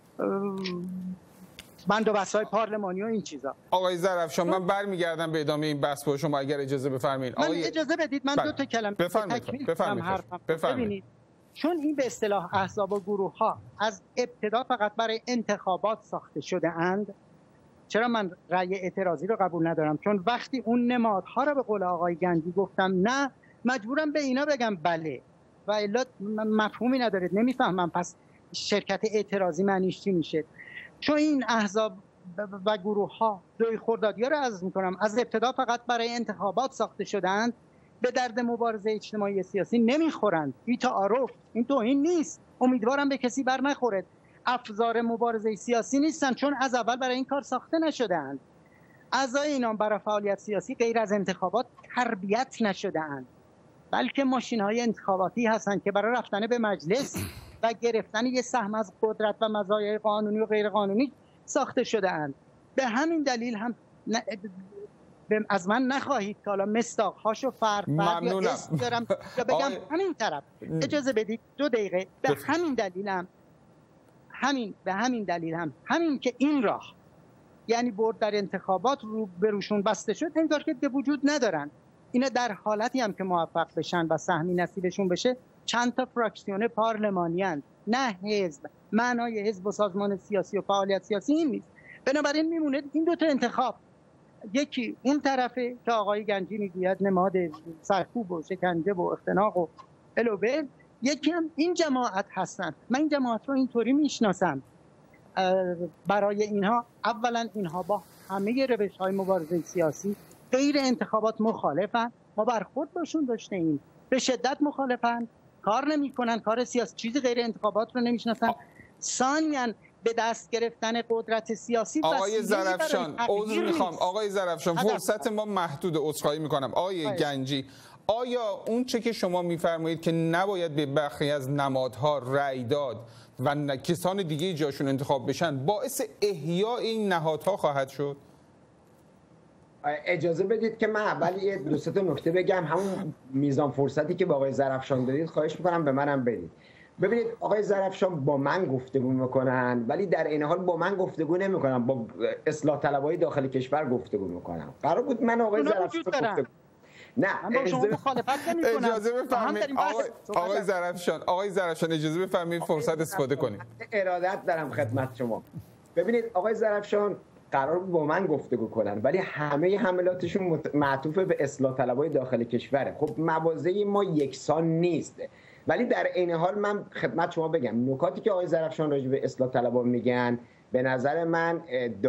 بند و بست‌های پارلمانی و این چیزا. آقای ظرفشان من برمیگردم به ادامه این بحث با شما اگر اجازه بفرمایید. اجازه بدید من 2 تا کلمه بفرمایید. چون این به اصطلاح احزاب و گروه‌ها از ابتدا فقط برای انتخابات ساخته شده اند. چرا من رأی اعتراضی رو قبول ندارم؟ چون وقتی اون نمادها رو به قول آقای گنجی گفتم نه، مجبورم به اینا بگم بله و الا مفهومی نداره، نمیفهمم پس شرکت اعتراضی معنیش چی میشه. چون این احزاب و گروه‌ها دوی خردادی‌ها رو عرض می‌کنم از ابتدا فقط برای انتخابات ساخته شدند، به درد مبارزه اجتماعی سیاسی نمیخورند. این تعارف، این توهین نیست، امیدوارم به کسی بر نخوره. افزار مبارزه سیاسی نیستن چون از اول برای این کار ساخته نشده‌اند. اعضای اینا برای فعالیت سیاسی غیر از انتخابات تربیت نشده‌اند، بلکه ماشین‌های انتخاباتی هستند که برای رفتن به مجلس و گرفتن یه سهم از قدرت و مزایای قانونی و غیر قانونی ساخته شده‌اند. به همین دلیل هم از من نخواهید که حالا مستاق‌هاشو فرد یا اسم دارم یا بگم همین طرف. اجازه بدید 2 دقیقه. به همین دلیل هم همین که این راه یعنی برد در انتخابات رو بروشون بسته شد، انگار که به وجود ندارن. اینا در حالتی هم که موفق بشن و سهمی نصیبشون بشه چند تا فراکسیون پارلمانی هستند، نه حزب. معنای حزب و سازمان سیاسی و فعالیت سیاسی این نیست. بنابراین میمونه این 2 تا انتخاب، یکی اون طرفه که آقای گنجی میگوید نماد سرکوب و شکنجه و اختناق و الوبل، یکی هم این جماعت هستن. من این جماعت رو اینطوری میشناسم. برای اینها اولا اینها با همه روش‌های مبارزه سیاسی غیر انتخابات مخالفن. ما برخورد باشون داشته ایم، به شدت مخالفن، کار نمی‌کنن، کار سیاسی چیزی غیر انتخابات رو نمیشناسن. ثانیاً به دست گرفتن قدرت سیاسی. آقای ظرفشان عذر میخوام آقای ظرفشان، فرصت ما محدود، عذرخواهی میکنم. آقای گنجی، آیا اون چه که شما میفرمایید که نباید به برخی از نمادها رأی داد و کسان دیگه جاشون انتخاب بشن باعث احیاء این نهادها خواهد شد؟ اجازه بدید که من اول یه 2 تا نکته بگم. همون میزان فرصتی که با آقای ظرفشان دادید خواهش میکنم به منم بدید. ببینید آقای ظرفشان با من گفتگو میکنن ولی در این حال با من گفتگو نمیکنن، با اصلاح طلبای داخل کشور گفتگو میکنن. قرار بود من آقای ظرفشان گفتگو نه اجازه بفرمایید آقای ظرفشان اجازه بفرمایید فرصت استفاده کنید. ارادت دارم خدمت شما. ببینید آقای ظرفشان قرار بود با من گفتگو کنن ولی همه حملاتشون معطوف به اصلاح طلبای داخل کشوره. خب موازه ما یکسان نیست، ولی در عین حال من خدمت شما بگم نکاتی که آقای ظرفشان راجع به اصلاح طلبا میگن به نظر من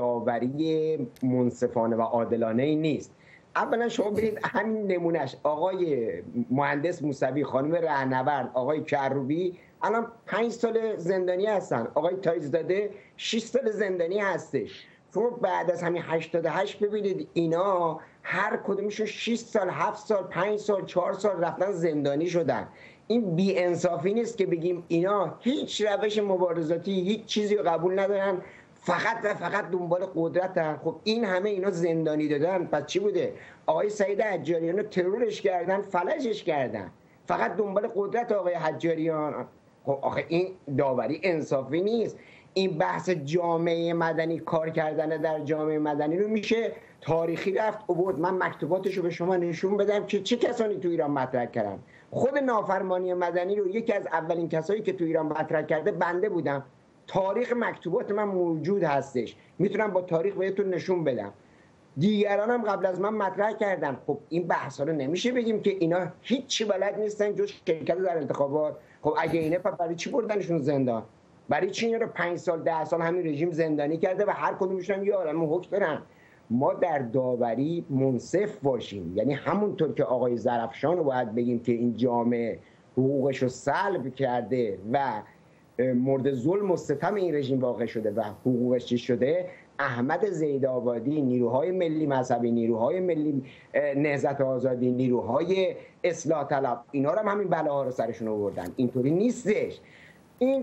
داوری منصفانه و عادلانه ای نیست. اولا شما برید همین نمونهش آقای مهندس موسوی، خانم رهنورد، آقای کروبی الان 5 سال زندانی هستن، آقای تایزاده 6 سال زندانی هستش. شما بعد از همین 88 ببینید اینا هر کدومشون 6 سال، 7 سال، 5 سال، 4 سال رفتن زندانی شدن. این بی انصافی نیست که بگیم اینا هیچ روش مبارزاتی، هیچ چیزی رو قبول ندارن، فقط و فقط دنبال قدرتن. خب این همه اینا زندانی دادن، پس چی بوده؟ آقای سعید حجاریان رو ترورش کردن، فلجش کردن، فقط دنبال قدرت آقای حجاریان. خب آخه این داوری انصافی نیست. این بحث جامعه مدنی، کار کردن در جامعه مدنی رو میشه تاریخی رفت عبود. من مکتوباتش رو به شما نشون بدم که چه کسانی تو ایران مطرح کردن. خود نافرمانی مدنی رو یکی از اولین کسایی که تو ایران مطرح کرده بنده بودم. تاریخ مکتوبات من موجود هستش، میتونم با تاریخ بهتون نشون بدم. دیگران هم قبل از من مطرح کردن. خب این بحثا رو نمیشه بگیم که اینا هیچی بلد نیستن جز شرکت در انتخابات. خب اگه اینه برای چی بردنشون زندان؟ برای چی اینا رو 5 سال 10 سال همین رژیم زندانی کرده و هر کدومشون یه عالمه حکم دارن؟ ما در داوری منصف باشیم، یعنی همونطور که آقای زرافشان رو باید بگیم که این جامعه حقوقش رو سلب کرده و مورد ظلم و ستم این رژیم واقع شده و حقوقش چی شده، احمد زیدآبادی، نیروهای ملی مذهبی، نیروهای ملی نهضت آزادی، نیروهای اصلاح طلب، اینا رو هم همین بلاها رو سرشون آوردن. اینطوری نیستش. این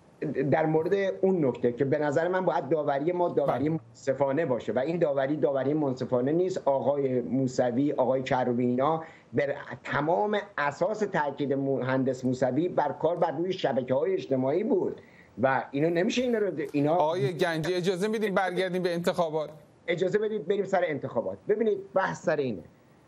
در مورد اون نکته که به نظر من باید داوری ما داوری منصفانه باشه و این داوری منصفانه نیست. آقای موسوی، آقای کروبی اینا بر تمام اساس تاکید مهندس موسوی بر کار بر روی شبکه‌های اجتماعی بود و اینو نمیشه اینا آقای گنجی اجازه میدیم برگردیم به انتخابات؟ اجازه بدید بریم سر انتخابات. ببینید بحث سر اینه.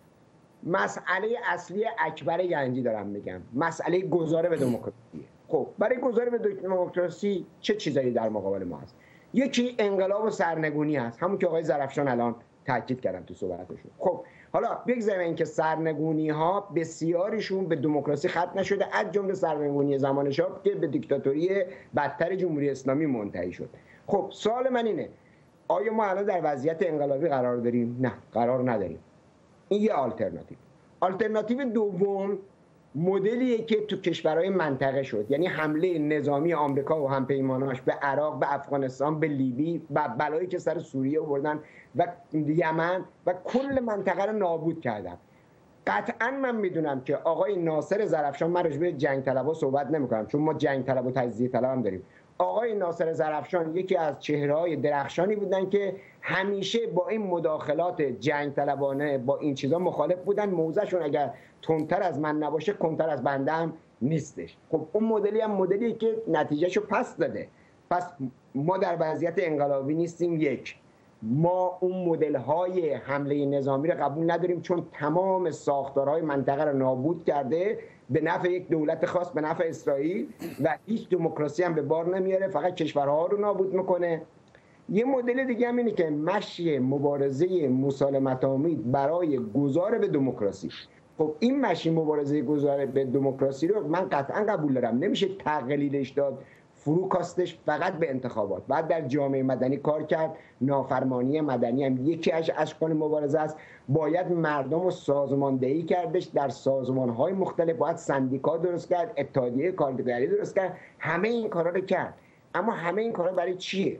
مسئله اصلی اکبر گنجی دارم میگم، مسئله گذار به دموکراسی. خب برای گذار به دموکراسی چه چیزایی در مقابل ما هست؟ یکی انقلاب و سرنگونی هست، همون که آقای زرافشان الان تاکید کردن تو صحبتشون. خب حالا بگذاریم اینکه سرنگونی ها بسیاریشون به دموکراسی ختم نشده، از جمله سرنگونی زمان شاه که به دیکتاتوری بدتر جمهوری اسلامی منتهی شد. خب سوال من اینه، آیا ما الان در وضعیت انقلابی قرار داریم؟ نه، قرار نداریم. این یه آلترناتیو دوم مدلیه که تو کشورهای منطقه شد، یعنی حمله نظامی آمریکا و همپیماناش به عراق، به افغانستان، به لیبی و بلایی که سر سوریه آوردن و یمن و کل منطقه رو نابود کردن. قطعا من میدونم که آقای ناصر زرافشان، من راجع به جنگ طلبها صحبت نمی‌کنم چون ما جنگ طلب و تجزیه طلب هم داریم، آقای ناصر زرافشان یکی از چهره‌های درخشانی بودن که همیشه با این مداخلات جنگ طلبانه با این چیزا مخالف بودن. موضعشون اگر تندتر از من نباشه کنتر از بنده هم نیستش. خب اون مدلی هم مدلی که نتیجهشو پس داده. پس ما در وضعیت انقلابی نیستیم. یک، ما اون مدل‌های حمله نظامی رو قبول نداریم چون تمام ساختارهای منطقه رو نابود کرده به نفع یک دولت خاص، به نفع اسرائیل، و هیچ دموکراسی هم به بار نمیاره، فقط کشورها رو نابود میکنه. یه مدل دیگه هم اینه که مشی مبارزه مسالمت‌آمیز برای گذار به دموکراسی. خب این مشی مبارزه گذار به دموکراسی رو من قطعا قبول دارم، نمیشه تقلیلش داد، فروکاستش فقط به انتخابات. بعد در جامعه مدنی کار کرد. نافرمانی مدنی هم یکی از اشکال مبارزه است. باید مردم رو سازماندهی کردش در سازمان‌های مختلف، باید سندیکا درست کرد، اتحادیه کارگری درست کرد، همه این کارا رو کرد. اما همه این کارا برای چیه؟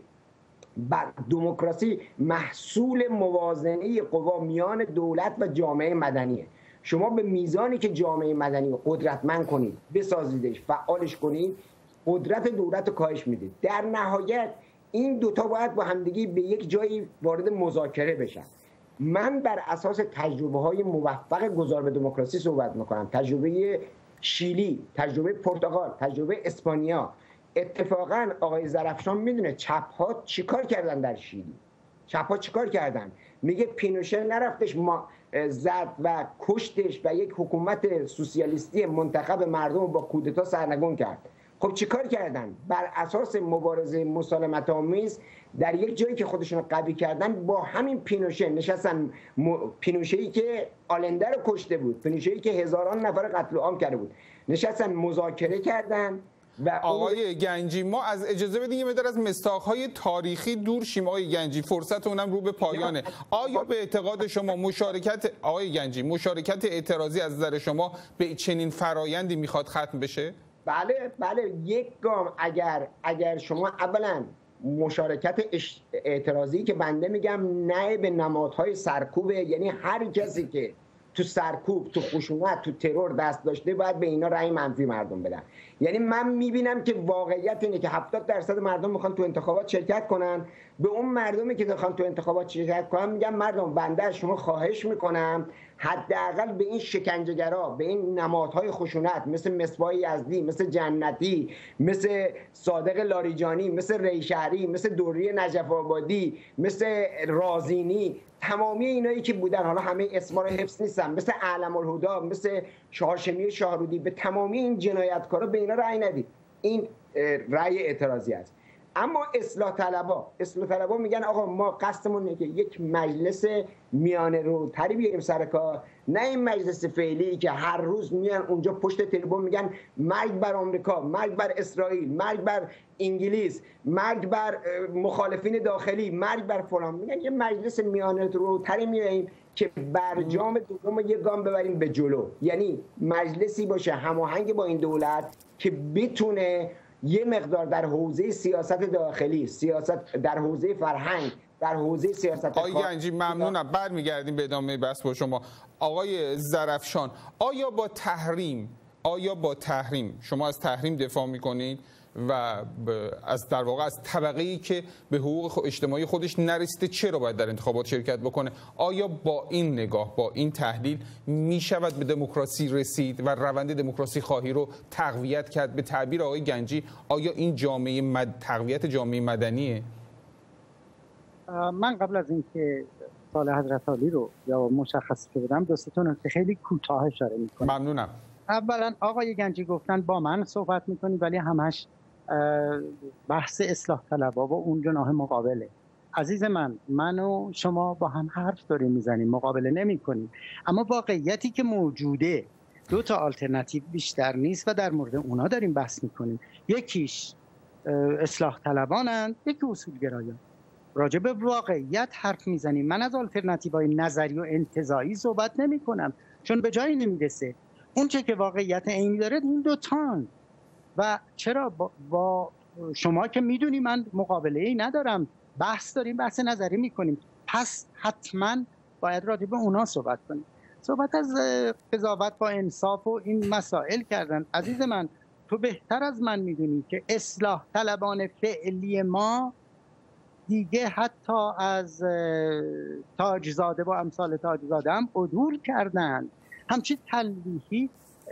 دموکراسی محصول موازنه قوا میان دولت و جامعه مدنیه. شما به میزانی که جامعه مدنی رو قدرتمند کنید، بسازیدش، فعالش کنید، قدرت دولت رو کاهش میدید. در نهایت این دوتا باید با همدیگه به یک جایی وارد مذاکره بشن. من بر اساس تجربه های موفق گذار به دموکراسی صحبت میکنم. تجربه شیلی، تجربه پرتغال، تجربه اسپانیا. اتفاقا آقای زرافشان میدونه چپ ها چیکار کردن در شیلی. چپ ها چیکار کردن؟ میگه پینوشه نرفتش ما زد و کشتش و یک حکومت سوسیالیستی منتخب مردم رو با کودتا سرنگون کرد. خب چیکار کردن؟ بر اساس مبارزه مسالمت‌آمیز در یک جایی که خودشون قوی کردن با همین پینوشه نشستن. پینوشه‌ای که آلنده رو کشته بود، پینوشه‌ای که هزاران نفر قتل عام کرده بود، نشستن مذاکره کردن آقای گنجی ما از اجازه بدین یه مقدار از مستاق‌های تاریخی دور شیم. آقای گنجی فرصت اونم رو به پایانه. آیا به اعتقاد شما مشارکت اعتراضی از نظر شما به چنین فرایندی میخواد ختم بشه؟ بله یک گام اگر شما اولا مشارکت اعتراضی که بنده میگم نه به نمادهای سرکوبه، یعنی هر کسی که تو سرکوب، تو خشونت، تو ترور دست داشته باید به اینا رأی منفی مردم بدن. یعنی من میبینم که واقعیت اینه که 70% مردم میخوان تو انتخابات شرکت کنن. به اون مردمی که میخوان تو انتخابات شرکت کنن میگم مردم بنده از شما خواهش میکنم حداقل به این شکنجهگرا، به این نمادهای خشونت مثل مصباح یزدی، مثل جنتی، مثل صادق لاریجانی، مثل ریشهری، مثل دوری نجف آبادی، مثل رازینی، تمامی اینایی که بودن، حالا همه اسما رو حفظ نیستم، مثل علم الهدا، مثل هاشمی شاهرودی، به تمامی این جنایتکارا به اینا رأی ندید. این رأی اعتراضی است. اما اصلاح طلبا میگن آقا ما قصدمون اینه که یک مجلس میانه روتری بیاریم سر کار، نه این مجلس فعلی که هر روز میان اونجا پشت تلفن میگن مرگ بر آمریکا، مرگ بر اسرائیل، مرگ بر انگلیس، مرگ بر مخالفین داخلی، مرگ بر فلان. میگن یه مجلس میانه روتری میاریم که برجام دوم یک گام ببریم به جلو، یعنی مجلسی باشه هماهنگ با این دولت که بتونه یه مقدار در حوزه سیاست داخلی، سیاست در حوزه فرهنگ، در حوزه سیاست. آقای گنجی ممنونم، برمیگردیم به ادامه بحث با شما. آقای ظرفشان، آیا با تحریم شما از تحریم دفاع میکنید و از در واقع از طبقه‌ای که به حقوق اجتماعی خودش نرسیده چرا باید در انتخابات شرکت بکنه؟ آیا با این نگاه، با این تحلیل می شود به دموکراسی رسید و روند دموکراسی خواهی رو تقویت کرد؟ به تعبیر آقای گنجی آیا این تقویت جامعه مدنیه؟ من قبل از اینکه سال حضرت علی رو یا مشخص بدم دو سه تا نکته خیلی کوتاه اشاره می‌کنم. ممنونم. اولا آقای گنجی گفتن با من صحبت می‌کنی ولی همش بحث اصلاح طلبها و اون جناح مقابله. عزیز من و شما با هم حرف داریم میزنیم، مقابله نمی کنیم. اما واقعیتی که موجوده دو تا آلترناتیو بیشتر نیست و در مورد اونا داریم بحث میکنیم. یکیش اصلاح طلبانند، یکی اصولگرایان. راجع به واقعیت حرف میزنیم. من از آلترناتیوهای نظری و انتزاعی صحبت نمی کنم چون به جایی نمیرسه. اون چه که واقعیت عینی داره این دو تان. و چرا با شما که میدونی من مقابله ای ندارم، بحث داریم، بحث نظری میکنیم، پس حتما باید راجع به اونا صحبت کنیم. صحبت از قضاوت با انصاف و این مسائل کردن. عزیز من تو بهتر از من میدونی که اصلاح طلبان فعلی ما دیگه حتی از تاجزاده و امثال تاجزاده هم عدول کردن. همچین تلویحی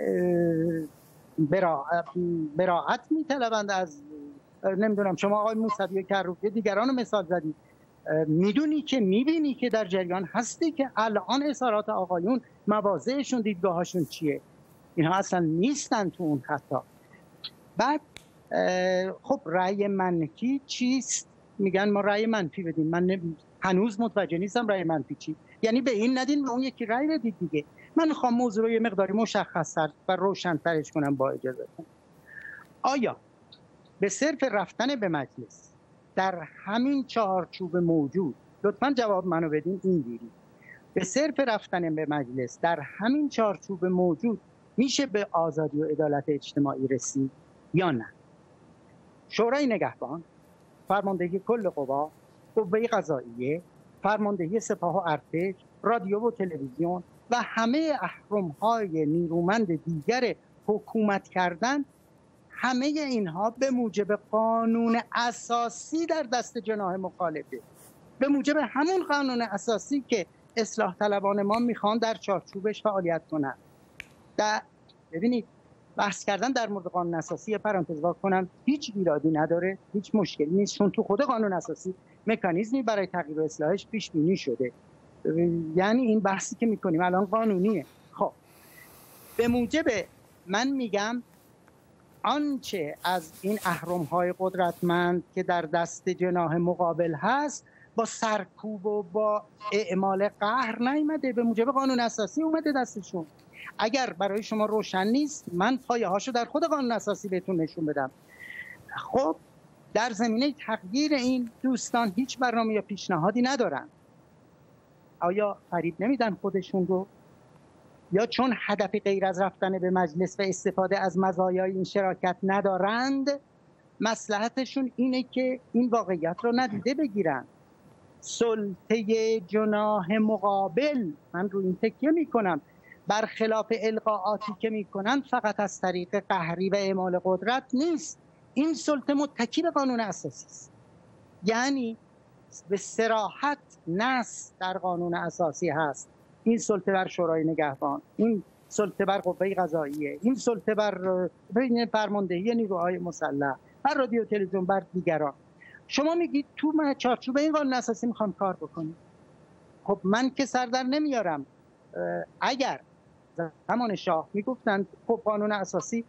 براعت میطلبند از نمیدونم شما آقای موسوی کروبی دیگران رو مثال زدید. میدونی که میبینی که در جریان هستی که الان اظهارات آقایون مواضعشون دیدگاهاشون چیه؟ اینها اصلا نیستن تو اون خطا. بعد خب رأی منفی چیست؟ میگن ما رأی منفی بدیم. من هنوز متوجه نیستم رأی منفی چی. یعنی به این ندین به اون یکی رأی بدید دیگه. من میخوام موضوع رو یه مقداری مشخص‌تر و روشن‌ترش کنم با اجازهتون. آیا به صرف رفتن به مجلس در همین چهارچوب موجود، لطفاً جواب منو بدین اینجوری، به صرف رفتن به مجلس در همین چهارچوب موجود میشه به آزادی و عدالت اجتماعی رسید یا نه؟ شورای نگهبان، فرماندهی کل قوا، قوه قضاییه، فرماندهی سپاه و ارتش، رادیو و تلویزیون و همه اهرم‌های نیرومند دیگر حکومت کردن، همه اینها به موجب قانون اساسی در دست جناح مخالفه، به موجب همون قانون اساسی که اصلاح طلبان ما میخوان در چارچوبش فعالیت کنن. ببینید بحث کردن در مورد قانون اساسی پرانتز وا کنم هیچ ایرادی نداره، هیچ مشکلی نیست، چون تو خود قانون اساسی مکانیزمی برای تغییر و اصلاحش پیش بینی شده. یعنی این بحثی که میکنیم الان قانونیه. خب به موجب من میگم آنچه از این اهرم‌های قدرتمند که در دست جناح مقابل هست با سرکوب و با اعمال قهر نیامده، به موجب قانون اساسی اومده دستشون. اگر برای شما روشن نیست من پایه هاشو در خود قانون اساسی بهتون نشون بدم. خب در زمینه تغییر این دوستان هیچ برنامه یا پیشنهادی ندارن. آیا فریب نمیدن خودشون رو؟ یا چون هدفی غیر از رفتن به مجلس و استفاده از مزایای این شراکت ندارند مصلحتشون اینه که این واقعیت رو ندیده بگیرن؟ سلطه جناح مقابل، من رو این تکیه میکنم، برخلاف القاءاتی که میکنن فقط از طریق قهری و اعمال قدرت نیست. این سلطه متکی به قانون اساسی است، یعنی به صراحت نص در قانون اساسی هست. این سلطه بر شورای نگهبان، این سلطه بر قوه قضاییه، این سلطه بر فرماندهی نیروهای مسلح، بر رادیو تلویزیون، بر دیگران. شما میگید تو چارچوب این قانون اساسی میخوام کار بکنیم. خب من که سر در نمیارم. اگر زمان شاه میگفتند خب قانون اساسی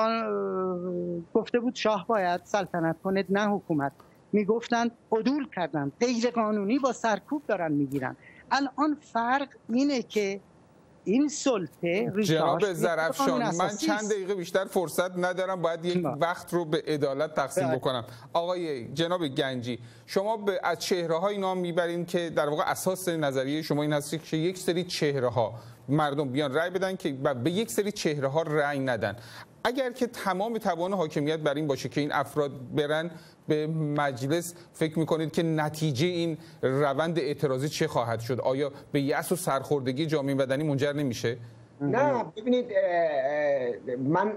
گفته بود شاه باید سلطنت کنه نه حکومت، میگفتند عدول کردن، غیر قانونی با سرکوب دارن میگیرن. الان فرق اینه که این سلطه جناب ظرفشان، من چند دقیقه بیشتر فرصت ندارم، باید یک وقت رو به عدالت تقسیم بکنم. آقای جناب گنجی، شما از چهره‌های نام میبرین که در واقع اساس نظریه شما این هست که یک سری چهره‌ها مردم بیان رأی بدن که به یک سری چهره‌ها رأی ندن. اگر که تمام توان حاکمیت بر این باشه که این افراد برن به مجلس، فکر میکنید که نتیجه این روند اعتراضی چه خواهد شد؟ آیا به یأس و سرخوردگی جامعه مدنی منجر نمیشه؟ نه ببینید، من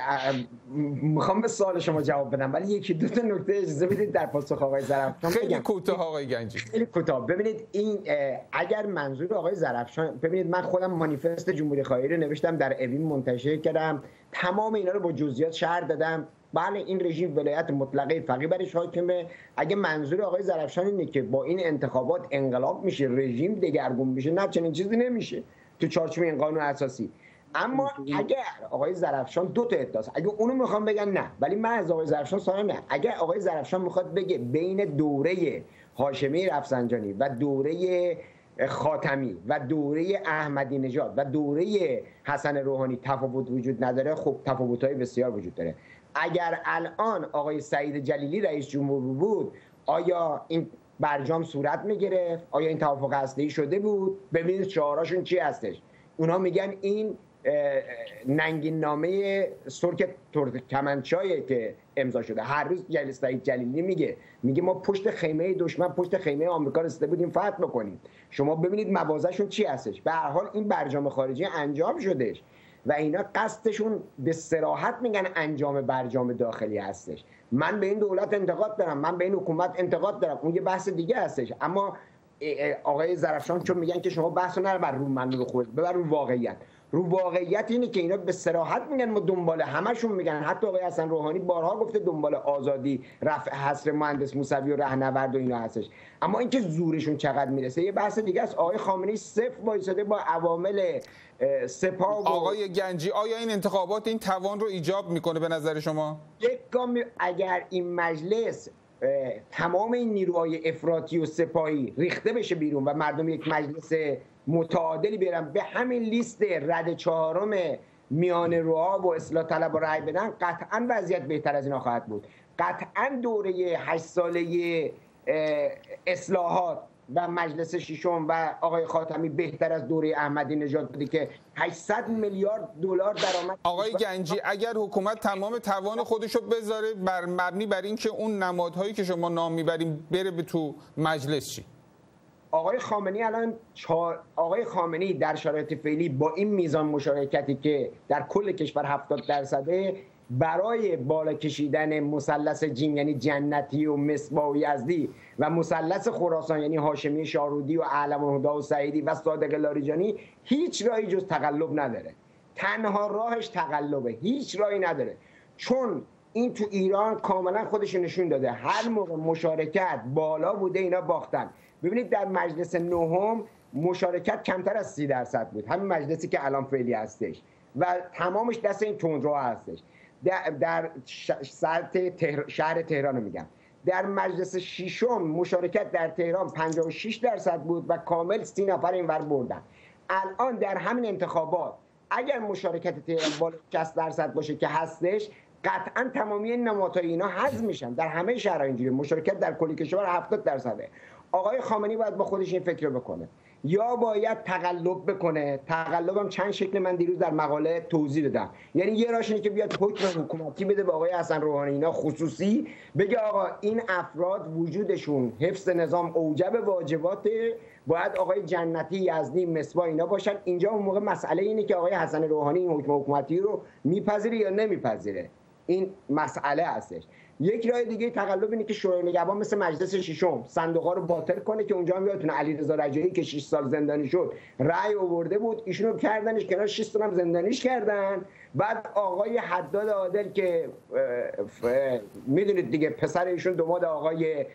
میخوام به سوال شما جواب بدم، ولی یکی دو تا نکته اجازه بدید در پاسخ آقای ظرفشان خیلی کوتاه. آقای گنجی خیلی کوتاه. ببینید این اگر منظور آقای ظرفشان، ببینید من خودم مانیفست جمهوری خواهی رو نوشتم، در اوین منتشر کردم، تمام اینا رو با جزئیات شرح دادم. بله این رژیم ولایت مطلقه فقیه برش حاکمه. اگه منظور آقای ظرفشان اینه که با این انتخابات انقلاب میشه، رژیم دگرگون میشه، نه چنین چیزی نمیشه تو چارچوب این قانون اساسی. اما اگر آقای ظرفشان دو تا ادعاست، اگه اونو میخوام بگن نه، ولی من از آقای ظرفشان سوال نه. اگر آقای ظرفشان میخواد بگه بین دوره هاشمی رفسنجانی و دوره خاتمی و دوره احمدی نژاد و دوره حسن روحانی تفاوت وجود نداره، خب تفاوت‌های بسیار وجود داره. اگر الان آقای سعید جلیلی رئیس جمهور بود، آیا این برجام صورت میگرفت؟ آیا این توافق هسته‌ای شده بود؟ ببینید شعاراشون چی هستش. اونا میگن این ننگین نامه سرک ترکمنچایه که امضا شده. هر روز سعید جلیلی میگه ما پشت خیمه دشمن، پشت خیمه آمریکا رسیده بودیم فتح بکنیم. شما ببینید موازهشون چی هستش. به هر حال این برجام خارجی انجام شدهش و اینا قصدشون به صراحت میگن انجام برجام داخلی هستش. من به این دولت انتقاد دارم، من به این حکومت انتقاد دارم، اون یه بحث دیگه هستش. اما آقای ظرفشان چون میگن که شما بحثو نبر رو من رو خود، ببر رو واقعیت. رو واقعیت اینه که اینا به صراحت میگن ما دنبال، همشون میگن، حتی آقای حسن روحانی بارها گفته دنبال آزادی، رفع حصر مهندس موسوی و رهنورد و اینا هستش. اما اینکه زورشون چقدر میرسه یه بحث دیگه است. آقای خامنه‌ای صفر وایساده با عوامل سپاه و آقای گنجی، آیا این انتخابات این توان رو ایجاب میکنه به نظر شما؟ یک گام اگر این مجلس تمام این نیروهای افراطی و سپاهی ریخته بشه بیرون و مردم یک مجلس متعادلی بیارن به همین لیست رد چهارم میان روها و اصلاح طلب و رأی بدن، قطعا وضعیت بهتر از اینا خواهد بود. قطعا دوره 8 ساله اصلاحات و مجلس ششم و آقای خاتمی بهتر از دوره احمدی نژاد بوده که 800 میلیارد دلار درآمد. آقای گنجی، اگر حکومت تمام توان خودشو بذاره مبنی بر این که اون نمادهایی که شما نام میبریم بره به تو مجلس، چی؟ آقای خامنه‌ای در شرایط فعلی با این میزان مشارکتی که در کل کشور 70% برای بالا کشیدن مثلث جیم یعنی جنتی و مصباح و یزدی و مثلث خراسان یعنی هاشمی شاهرودی و اعلم الهدی و سعیدی و صادق لاریجانی هیچ راهی جز تقلب نداره. تنها راهش تقلبه، هیچ راهی نداره. چون این تو ایران کاملا خودش نشون داده، هر موقع مشارکت بالا بوده اینا باختن. ببینید در مجلس نهم مشارکت کمتر از 30% بود، همین مجلسی که الان فعلی هستش و تمامش دست این تندروها هستش. در شهر تهران میگم، در مجلس ششم مشارکت در تهران 56% بود و کامل 30 نفر اینور بردن. الان در همین انتخابات اگر مشارکت تهران بالا 60% باشه که هستش، قطعا تمامی نمادهای اینا حذف میشن. در همه شهرها اینجوریه، مشارکت در کل کشور 70%. آقای خامنه‌ای باید با خودش این فکر رو بکنه، یا باید تقلب بکنه. تقلب هم چند شکل من دیروز در مقاله توضیح دادم. یعنی یه راهش اینه که بیاد حکم حکومتی بده به آقای حسن روحانی اینا خصوصی، بگه آقا این افراد وجودشون حفظ نظام اوجب واجبات، باید آقای جنتی، یزدی، مصباح اینا باشن. اینجا اون موقع مسئله اینه که آقای حسن روحانی این حکم حکومتی رو میپذیره یا نمیپذیره. این مسئله هستش. یک راه دیگه تقلب اینه که شورای نگهبان مثل مجلس ششم صندوق‌ها رو باطل کنه، که اونجا هم یادتونه علیرضا رجایی که 6 سال زندانی شد رأی آورده بود، ایشونو کردنش کنار، 6 سال هم زندانیش کردن. بعد آقای حداد عادل که میدونید دیگه پسر ایشون دوماد آقای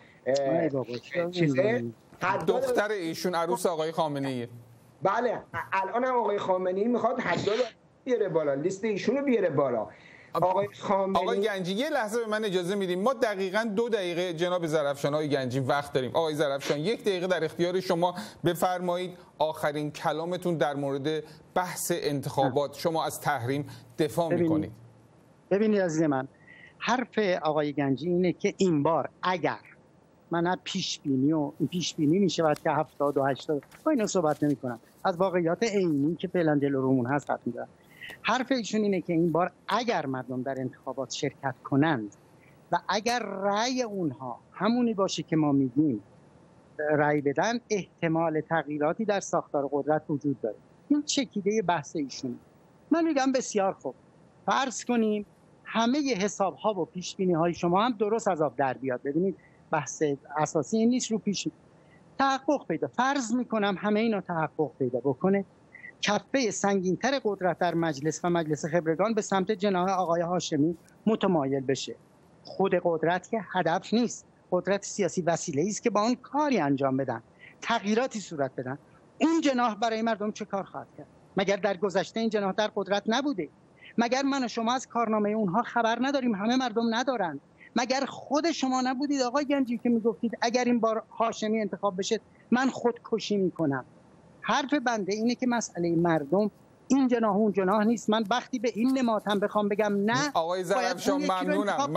چیزه، دختر ایشون عروس آقای خامنه‌ای. بله، الان هم آقای خامنه‌ای میخواد حداد بیاره بالا، لیست ایشونو بیاره بالا. آقای گنجی یه لحظه به من اجازه میدیم؟ ما دقیقاً 2 دقیقه جناب ظرفشان، آقای گنجی وقت داریم. آقای ظرفشان 1 دقیقه در اختیار شما، بفرمایید آخرین کلامتون در مورد بحث انتخابات. شما از تحریم دفاع میکنید. ببینید عزیز من، حرف آقای گنجی اینه که این بار اگر من پیش بینی میشه که 70 و 80 با اینا صحبت نمی کنم، از واقعیات عینی که فعلا جلو رومون هست حرف میزنم. حرف ایشون اینه که این بار اگر مردم در انتخابات شرکت کنند و اگر رأی اونها همونی باشه که ما میگیم رأی بدن، احتمال تغییراتی در ساختار قدرت وجود داره. این چکیده بحث ایشونه. من میگم بسیار خوب، فرض کنیم همه حساب ها و پیش بینی های شما هم درست از آب در بیاد. ببینید بحث اساسی این نیست، رو پیش تحقق پیدا، فرض میکنم همه اینا تحقق پیدا بکنه، کفه سنگین‌تر قدرت در مجلس و مجلس خبرگان به سمت جناح آقای هاشمی متمایل بشه. خود قدرت که هدف نیست، قدرت سیاسی وسیله‌ای است که با اون کاری انجام بدن، تغییراتی صورت بدن. اون جناح برای مردم چه کار خواهد کرد؟ مگر در گذشته این جناح در قدرت نبوده؟ مگر من و شما از کارنامه اونها خبر نداریم؟ همه مردم ندارن؟ مگر خود شما نبودید آقای گنجی که میگفتید اگر این بار هاشمی انتخاب بشه من خودکشی میکنم؟ حرف بنده اینه که مسئله مردم این جناح اون جناح نیست. من وقتی به این نماد هم بخوام بگم نه، آقای ظرفشان ممنونم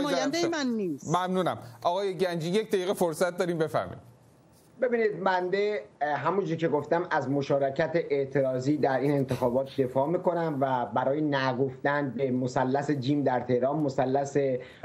ممنونم. آقای گنجی 1 دقیقه فرصت داریم، بفرمایید. ببینید، بنده همونجوری که گفتم از مشارکت اعتراضی در این انتخابات دفاع میکنم و برای نگفتن به مثلث جیم در تهران، مثلث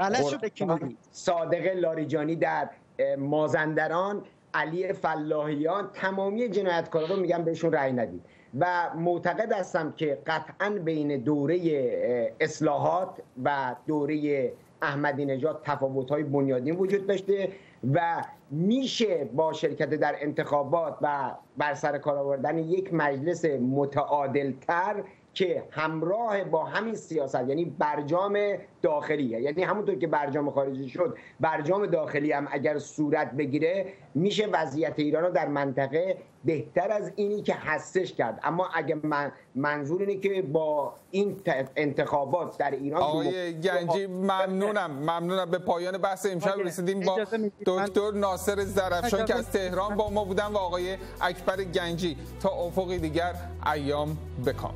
صادق لاریجانی در مازندران، علی فلاحیان، تمامی جنایتکارا رو میگم بهشون رأی ندید. و معتقد هستم که قطعاً بین دوره اصلاحات و دوره احمدی نژاد تفاوت‌های بنیادین وجود داشته و میشه با شرکت در انتخابات و بر سر کار آوردن یک مجلس متعادل‌تر که همراه با همین سیاست، یعنی برجام داخلی، یعنی همونطور که برجام خارجی شد، برجام داخلی هم اگر صورت بگیره، میشه وضعیت ایران رو در منطقه بهتر از اینی که هستش کرد. اما اگه منظور اینه که با این انتخابات در ایران، آقای گنجی ممنونم. به پایان بحث امشب رسیدیم با دکتر ناصر ظرفشان که از تهران با ما بودن و آقای اکبر گنجی. تا افقی دیگر، ایام بکام.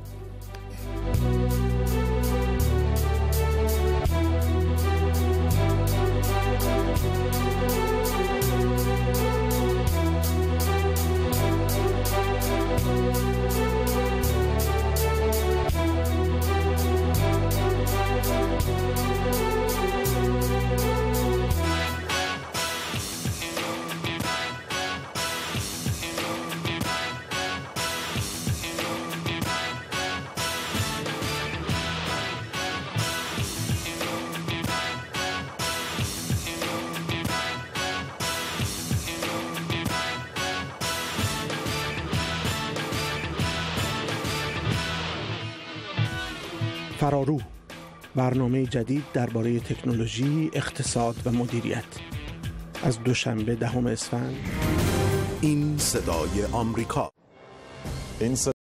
فرارو، برنامه جدید درباره تکنولوژی، اقتصاد و مدیریت. از دوشنبه 10 اسفند. این صدای آمریکا.